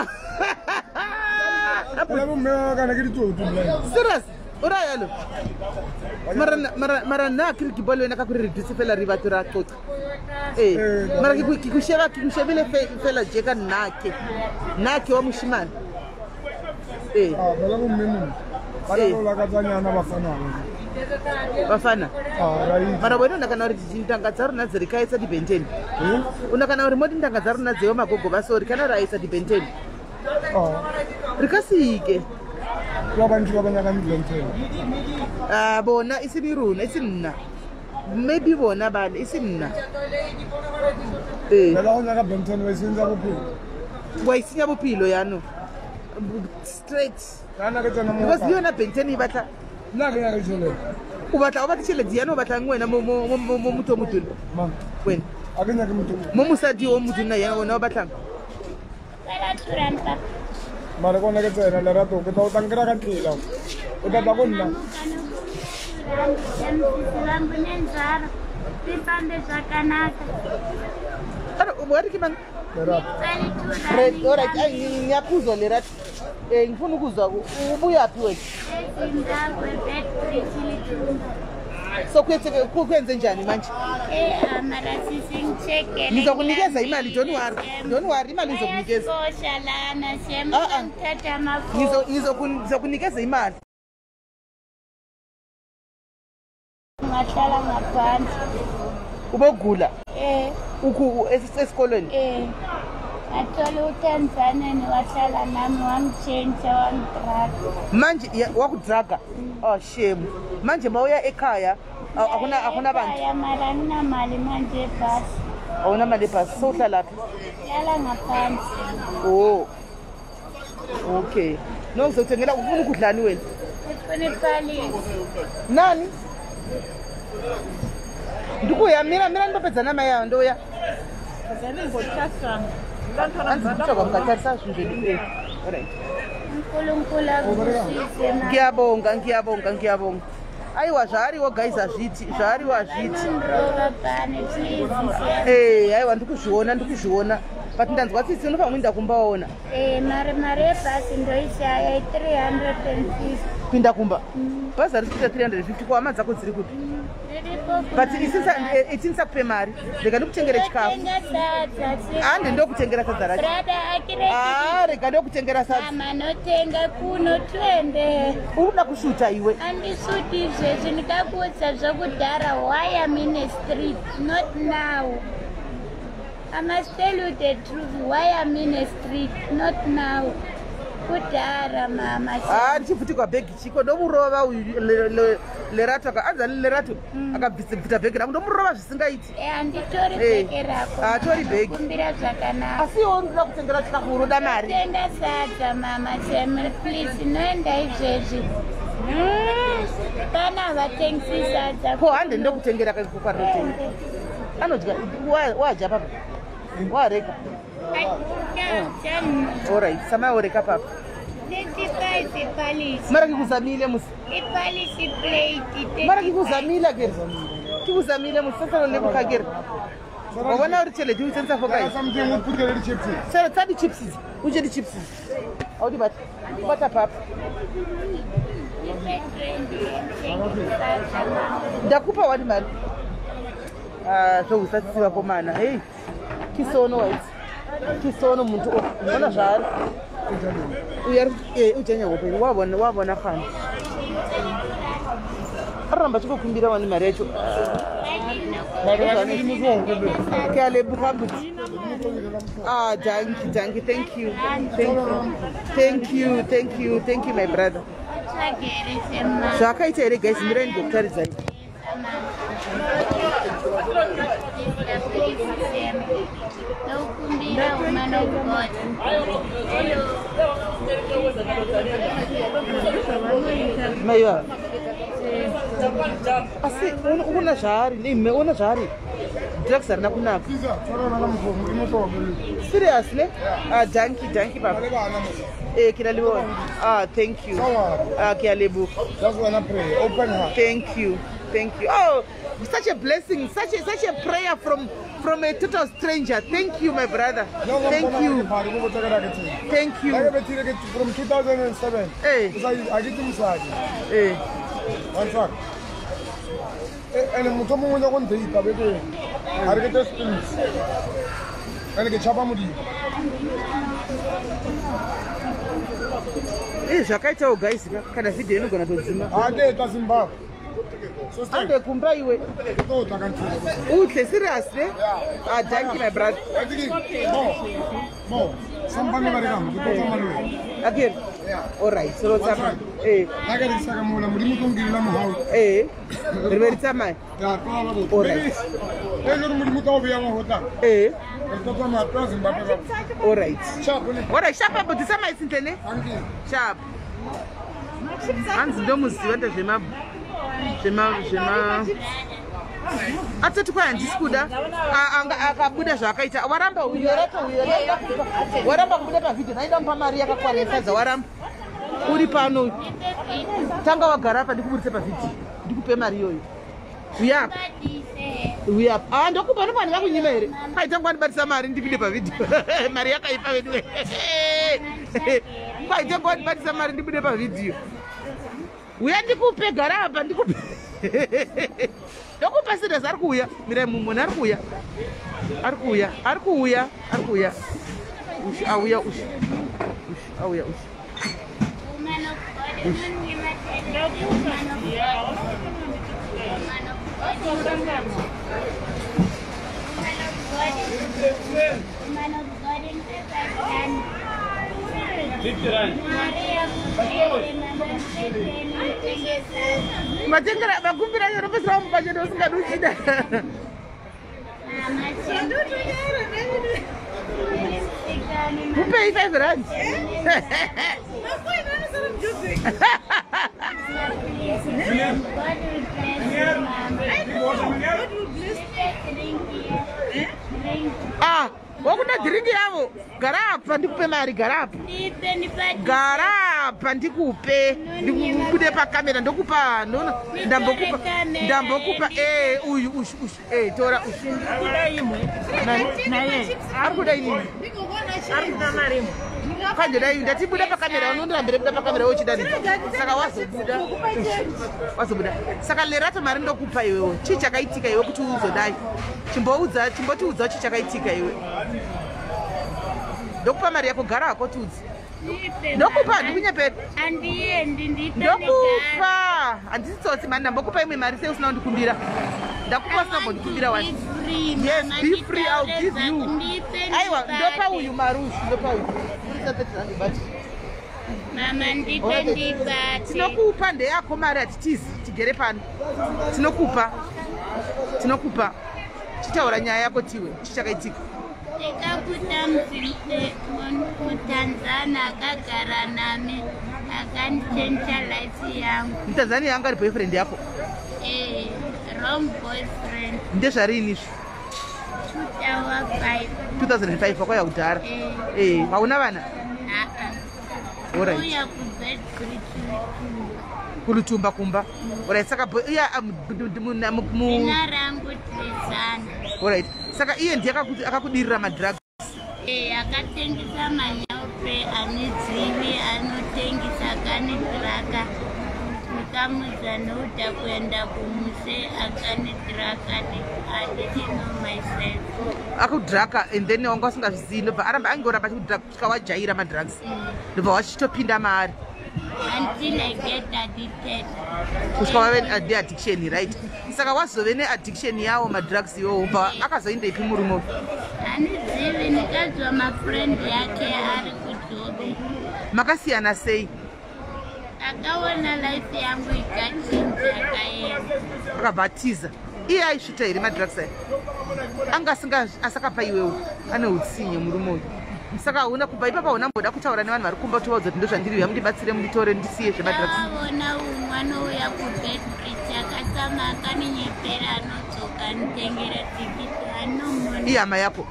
ala bo me ka na ke di tso tula serious ora yalo mara mara mara na kire ke bolo ena ka kure re disifela ri batho ra tlotla eh mara ke ke ku sheba ke ku shebile fela je ka nake nake wa mushimane eh ah bala bo me mo bala lo la ka tsanyana ba fana bafana ah right mara wena unakana uri ndanga dza rona dziri kaisa dibenteni eh unakana uri moti ndanga dza rona dzeyo magogo basori kana raisa dibenteni ah rikasike wa ba ntlo ba nyaka mdlentse ah bona isibi runa isinna maybe bona bale isinna eh bala go nyaka Benton wa senza go phela wa isinya bophelo yano straight kana ke tsena mo because yona benteni e batla nna ke nyaka tshole o batla o batla tšhelete yana o batlang wena mo mo mo mo motho o motona ma wena a ke nyaka motho mo mosadi o motona yana wena o batlang mara kona ke tsena le rato ke tla tankera ka tlela o tla go nna ara o bua re ke mang le rato Red, alright, ay ngiyakuzwa le rat. Eh ngifuna ukuzwa ubuya phi wena? So kwenze kwenze njani manje? Eh mara sisi ngicheke. Ngizokunikeza imali, don't worry. Don't worry, imali ngizokunikeza. Soshalana Ah, ah. shemba ngithatha amafu. Ngizo ngizokunikeza imali. Ngahlala ngaphansi. Ubogula Eh ukhu esikolweni. eh athola uTanzania wahlala nami wangitshentsha wangidrag. Manje ya- wakudraga. Oh shame. Manje mawuya ekhaya a- akuna akuna abantu. Ya mara nginamali manje ebhasi. Awuna mali ebhasi. So uhlala laphi? Hlala ngaphansi. Oh. Okay. No ngizothengela ufuna ukudlani wena? Kune police. Nani? Ndikuya mira mira ndopedzana mai yavo ndoya. Kazaningotasa. Anzi kutsvaka mukatarisa zvinhu zvedu. Alright. Nkulunkulu akusise ma. Ngiyabonga, ngiyabonga, ngiyabonga. Aiwa zvariwo guys hazviti, zvariwo hazviti. Ndrova pane please. Eh, aiwa ndikuzviona, ndikuzviona. But ndanzwa tsitsi unofa mwinda kumbaona. Eh, mari mari yebhasi ndoishaya three hundred fifty. Pinda kumba. Bhazi riri kuita three hundred fifty kwa hama dzako dziri kupi? Riripo. But isinisa kupe mari. Rega ndokutengera chikafu. Tenga sadza. Hande ndokutengera sadza racho. Brada akireki. Ah, rega ndokutengera sadza. Mama notenga kuno twende. Urikuda kushuta iwe. Handisuti izvezvi ndikakuudza zvokudhara why I'm in a street, not now. I must tell you the truth, why I'm in a street, not now. Kudhara mama. Ah, ndichivhutikwa bhegi chiko ndomurova uyu lerato akaanza lerato akabvita bhegi rako ndomurova zvisingaiti. Eh, handitori bhegi rako. Hatori bhegi. Kumbira zvakanaka. Asi iwo ndinoda kutengera chikafu unoda mari. Tenga sadza mama Samuel, please noenda izvezvi. Kana vatengisi sadza. Ko hande ndokutengera kwarinotenga. Anodya wadya papa. Wareka. Alright, sama wareka papa. thirty-five police. Mara kikuzamile musi. Police plate. Mara kikuzamile gere. Kikuzamile musi sasa ndo kagere. Wabona uri chele diu tsenza fokai. Something we put the chips. Sasa tadi chips. Uje di chips. Audi bat. Bata papa. Ndakupa wadi mali. Ah, so usatsi vakomana. Hey. Kisono white. Kisono muntu ona zvaro. Uyar eh ujenya hope. Wabona wabona khani. Aramba chikukumbira wani mari yacho. Kyalebuka mbuti. Ah, thank you, thank you, thank you. Thank you, thank you, thank you my brother. Zvakaita here guys, mirani ndokutaridza. Maiwa. Asi una zvari, nime una zvari. Drugs arina kunaka. Seriously? Ah, thank you, thank you papa. Eh, kinaliwa. Ah, thank you. Ah, kialebu. That's when I pray. Open heart. Thank you. Thank you. Oh, such a blessing, such a such a prayer from from a total stranger. Thank you, my brother. Thank you. Thank you. From two thousand seven. Hey. I get him side. Eh. One fact. And I'm talking about one day, baby. I get the spins. And I get Chabamudi. Eh, zvakaita guys, kana video inogona todzima. Ade tasimba. Ande kumba iwe. Utle seriously? Ah, thank you my brother. Mo. Sampani marigam, tu tomalo. Again. All right. So what's up? Eh. Naga disaka mona muri mutongirira mu house. Eh. Riverita mai. Ya, tomalo. All right. Eh, no muri mutawo ya hota. Eh. Mtoto ma prazi mbaba. All right. Sharp. All right, sharp but disama isintene? Sharp. Hanzi ndomuziva ndezvema zvema zvema atati kwa handisikuda akabuda zvakaita waramba uyereka uyereka waramba kubuda pavideo naida mupa mari yakakwana yesadza waramba uri pano tanga wagara apa ndikuburitse pavideo ndikupe mari iyoyo uya uya ah ndokupa nopani vakunyima here paita ngwani batisa mari ndipinde pavideo mari yakaipa wedu paita ngwani batisa mari ndipinde pavideo uya ndikupe gara apa ndikupe ndokupa sida ari kuuya mirai mumwe ari kuuya ari kuuya ari kuuya ari kuuya ushi auya ushi ushi auya ushi matengera vakumbira yoropesera mubachete usingaduchida upei five rand Ah, wakuda drink yavo. Gara apa ndikupe mari, gara apa. Gara apa ndikupe. Ndikubude pa kamera ndokupa ndona ndambokupa ndambokupa eh uyu ush ush eh tora ush. Kuda imwe. Naye. Arikuda ini. Arikuda marimo. Kanje dai ndatibuda pa kamera unondambire buda pa kamera wochidani. Saka wazobuda. Wazobuda. Saka lerato mari ndokupa iwewe. Chi chakaitika iwe kuti uzodai. Chimboudza chimbotiudza chi chakaitika iwe. Ndokupa mari yako gara hako tudzi. Ndokupa ndikunyepera. Andiendi ndipe. Ndokupa. Andisitsotsi mani ndambokupa imwe mari sei usina kundikumbira. Ndakupa usina kundikumbira wani. Yes, be free, I'll give you. Aiwa, ndopa uyu marushi, ndopa uyu. Mama ndipe ndibate. Tinokupa ndeyako mari hatitizi tigere pano. Tinokupa. Tinokupa. Chitaura nyaya yako tiwe, chichakaitika. Ndikakuta mzimbe mutanzania akagara nami akandichenja life yangu. Mutanzania yanga ari boyfriend yako? Eh, wrong boyfriend. Ndezvarini izvi? two thousand five wakauya kudhara. Eh, hauna vana? Ah. Alright. Uya kubed Kulutumba kumba. Alright, saka iya mu Zina rangu Trizana. Alright. Saka iye ndiye akakudirira madrugs. Eh, akatengesa manyaupe anidzivi anotengesa kanidraka. Nikamuza nouta kuenda kumuse akanidraka. I didn't know myself. Akudraka and then wanga usingazvizivi ndobva aramba angoramba achikudraka kusvika wajaira madrugs. Ndobva wachitopinda maari. Until I get addicted. Kusvika wave neaddiction, right? Saka wazove neaddiction yawo madrugs iwowo ubva akazoenda ipi murume? Hanidzivi, ndikazwa mafriend yake ari kujobe. Makasiyana sei? Akaona life yangu ikachinja akaenda. Akabhatiza. Iye aisvita here madrugs aya? Anga asakapa iwewo ane utsinye murume uyu. Saka hauna kubva ipapa unamboda kutaura nevanhu vari kumba kuti vaudza kuti ndozvandiriyo mundibatsire munditore ndisiye zvemadrugs. Ndavona umwe anouya kubedbridge akatama akaninyepera anodzoka anitengera tikiti anomona. Ihama yako?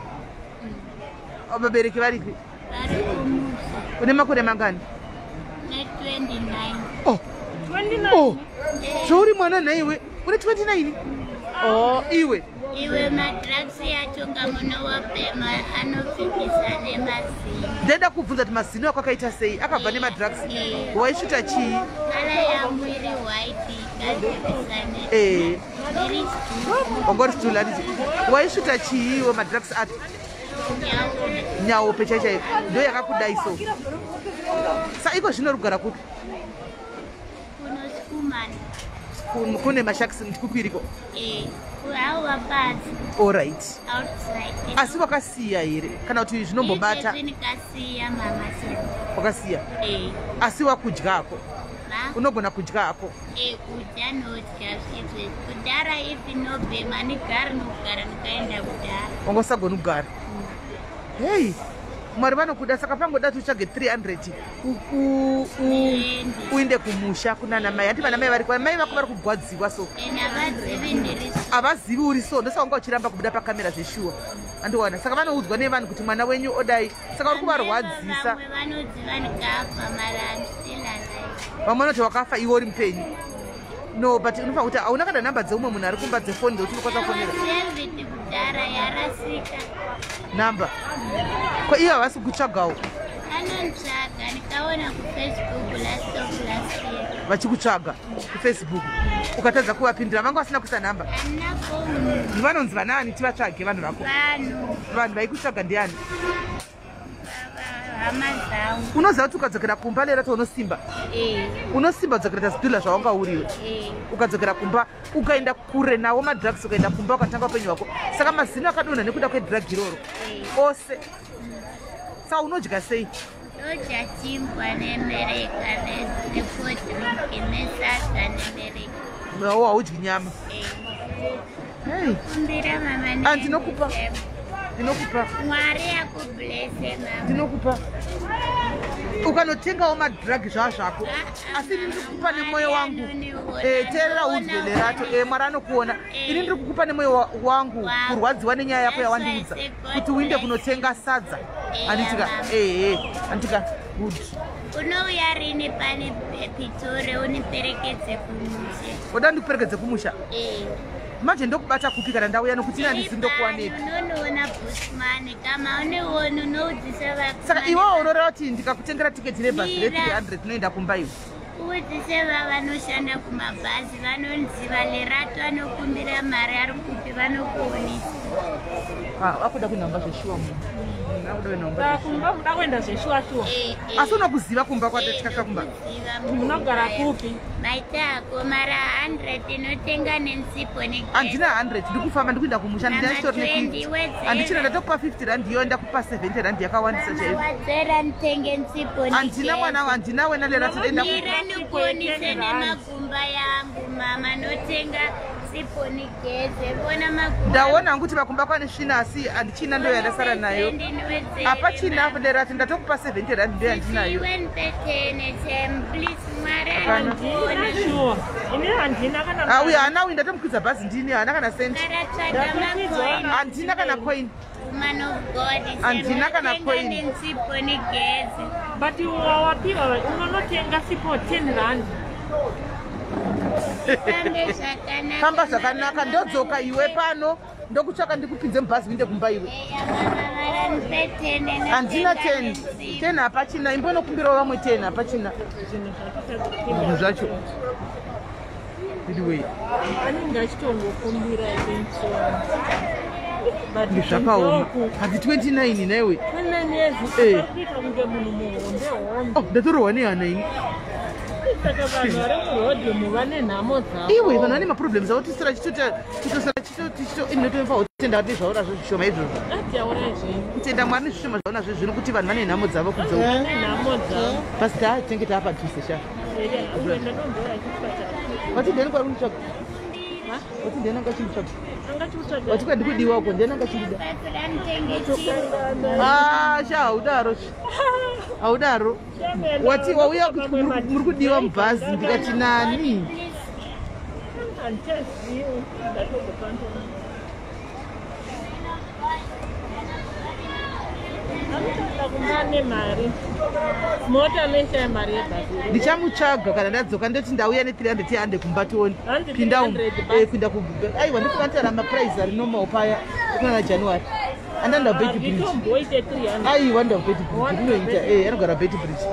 Vabereki varipi? Vari kumusa. Une makore mangani? Ne-twenty-nine. Oh. Oh. Zvauri mwana naiwe? Une twenty-nine? Oh, iwe. Iwe madrugs yacho ngamuno wapema anofikisa nemazino. Ndenda kubvunza kuti mazino ako akaita sei? Akabva nemadrugs? Waisvita chii? Kala yangu iri white ikazivisa ne. Eh. Iri stool. Wangori stool handiti. Waisvita chii iwe madrugs acho? Nyaupe. Nyaupe chaichaiyo. Ndo yakakudai so. Sa iko zvino rugara kuti? Kuno Schoolman. Kune mashakisi ndikukwiriko? Eh. Kuhawa pasi. Alright. Outside. Asi wakasiya here kana kuti zvinombobata? Izvezvi ndikasiya mama seven. Wakasiya? Eh. Asi wakudyako? Ma? Unogona kudyako? Eh, kudya nodya izvezvi. Kudhara ifi nobhema ndigara nokugara ndikaenda kudhara. Wangosagona kugara? Hey, Mwari vanokuda saka pangoda kuti utsvage three hundred uinde kumusha kunana mai. Handi vana mai vari kwa mai vako vari kugwadziwa so. Ena havazivi ndiri so. Havazivi uri so. Ndosaka wanga uchiramba kubuda pakamera zveshuwa. Andiwana. Saka vanoudzwa nevanhu kuti mwana wenyu odai. Saka uri kuvarwadzisa. Vamwe vanodziva ndikafa mara I'm still alive. Vamwe vanoti wakafa iwe uri mupenyu. No, but unofanira kuti hauna kana namba dzeumwe munhu ari kumba dzefoni dzekuti unokwanisa kufonera. Sevhiti kudhara yarasika. Namba. Ko iye havasi kutsvagawo. Anontsvaga ndikaona kuFacebook last of last year. Vachikutsvaga kuFacebook. Ukatadza kuvapindura vanga vasina kuisa namba. Handina foni. Vanonzi vanani tivatsvage vanhu vako? Vanhu. Vanhu vaikutsvaga ndiani? Hama dzangu. Unoziva kuti ukadzokera kumba lera tounosimba? Eh. Unosimba kudzokera tazvidhula zvawanga uriwe. Eh. Ukadzokera kumba ukaenda kure nawo madrugs ukaenda kumba ukatanga upenyu hwako. Saka mazino akadonha nekuda kwedrug iroro. Ose. Saka unodya sei? Ndodya chingwa nemereka nepodrink nesadza nemereka. Wo haudyi nyama. Hey. Kumbira mama. Ah, ndinokupa. Ndinokupa. Mwari akublesse mama. Ndinokupa. ukanotengawo madhiragi zvazvako asi ini ndiri kukupa nemoyo wangu teerera unzwe Lerato Mwari anokuona ini ndiri kukupa nemoyo wangu kurwadziwa nenyaya yako yawandiudza kuti uinde kunotenga sadza handitika ehe handitika good unouya rini pane Pitore uniperekedze kumusha oda ndikuperekedze kumusha manje ndokubata kupi kana ndauya nokuti ina ndisi ndokuwanei unonoona busman kama uneona unoudzisa vak saka iwewo unoreva kuti ndikakutengera tiketi rebhasi re-three hundred inoenda kumba iwe udzise vavanoshanda kumabhazi vanonziva Lerato anokumbira mari ari kupi vanokuonesa akuda kuinhamba zveshuwa munhu kumba muda kuenda zveshuwa shuwa asi unokuziva kumba kwatatikasha kumba munogara kupi maita ako mara one hundred inotenga nensipo handina one hundred ndikufamba ndikuenda kumusha ndinaitori nekuiti handichina ndatokupa fifty rand iyo ndakupa seventy rand yakawandisa chaizvo wadzera nditenge nsipo handina mwana handina wena Lerato denda nikuonise nemagumba yangu mama notenga sipo nigeze bona magumba ndaona hangu kuti makumba kwane svina asi handichina ndo yandasara nayo hapachina Lerato ndatokupa seventy rand ndo yandinayo uyo hana uyu ndatomukwidza bhazi ndini hana kana senti handina kana coin man of God handina kana coin but wawapiwa unonotenga sipo ten rand famba zvakanaka ndodzoka iwe pano ndokutsvaka ndikupinze mubhazi uinde kumba iwe handina ten ten hapachina imbonokumbirawo vamwe ten hapachina zvinhu zvacho idiwei anenge achitongokumbira zvakaoma hati twenty-nine naiwe kunge munhu muhombe hombe ndatorwa nehana ini saka vanhu vari murodhi muva nenhamo dzavo iwe vanhu vane maproblems avo tisira chitosara chitoinotofa kutenda kuti zvaura zvo zvishoma izvozvo atiaura zvino kutenda Mwari nezvishoma zvaona zvo zvino kuti vanhu vane nhamo dzavo kudzoa vane nhamo dzavo basi taa tenge taapadhuse sha uenda nomboa achipatara watindeni kwari kunitsvaga watindeni anga chinditsvaga wati kwandi kudiwa uko ndeni anga chindida sha haudaro haudaro wati wauya kuti muri kudiwa mubhazi ndikati nani ndichamutsvaga kana ndadzoka ndoti ndauya ne-three hundred yahande kumba tioni pinda pinda aiwa ndikuvatara mapuraizi ari nomawo paya kunana january andanda beti bridge aiwa nda beti bridge rinoita anogara beti bridge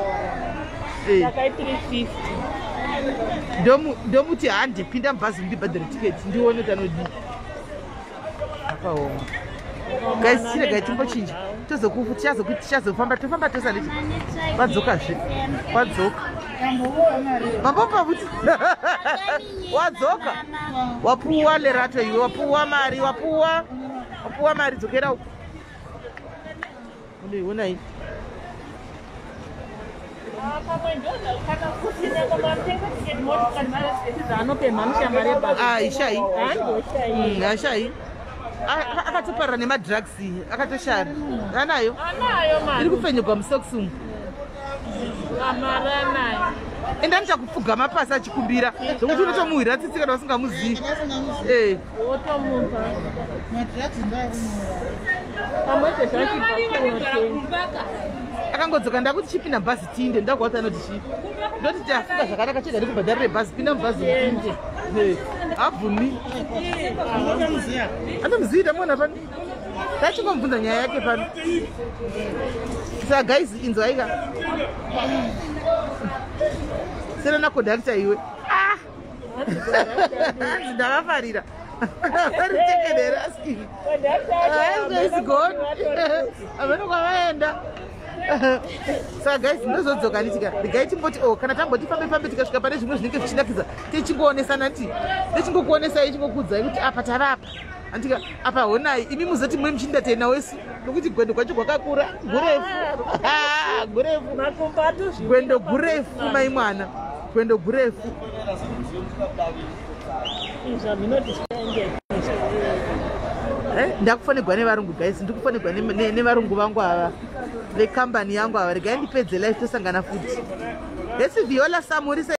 ndomuti hande pinda mubhazi ndibhadhare tiketi ndione tanodi akaoma guys chirega chimbochinja tichazofamba tofamba tose handichi vadzokazve wadzoka mambopa kuti wadzoka wapuwa Lerato iwe wapuwa mari wapuwa wapuwa mari dzokera uko unoiona aishai ashai akatoparira nemadrugs akatoshara anayo iri kupfenyegwa musokisi umu enda ndichakupfugama pasi achikumbira zvokuti unotomuhwira tsitsi kana usingamuzivi akangodzoka ndakuti chipinda mubhazi tiinde ndakuwati anoti chi ndoti tafunga zvakanaka chega ndikubhadharire bhazi pinda mubhazi tiinde habvumi anomuzivi tamuona pano tachingomubvunza nyaya yake pano saka guys inzwaika serana kondakta iwe ndavafarira varitekedera asgod avanokwavaenda saka guys ndozodzoka nditika regai timboti o kana tamboti fambe fambe tikasvika pane zvimwe zvinenge zvichidakidza tichingoonesana ti ndichingokuonesai ichingokudzai kuti apa tavapa andika apa honai imi muzoti mwe muchinda tena wesu nokuti gwendo kwacho gwakakura gurefu gurefu gwendo gurefu mai mwana gwendo gurefu ndakufonegwa nevarungu guys, ndikufonegwa nevarungu vangu ava vekambani yangu ava. Regai ndipedze life tosangana futi. Esi Viola Samuri.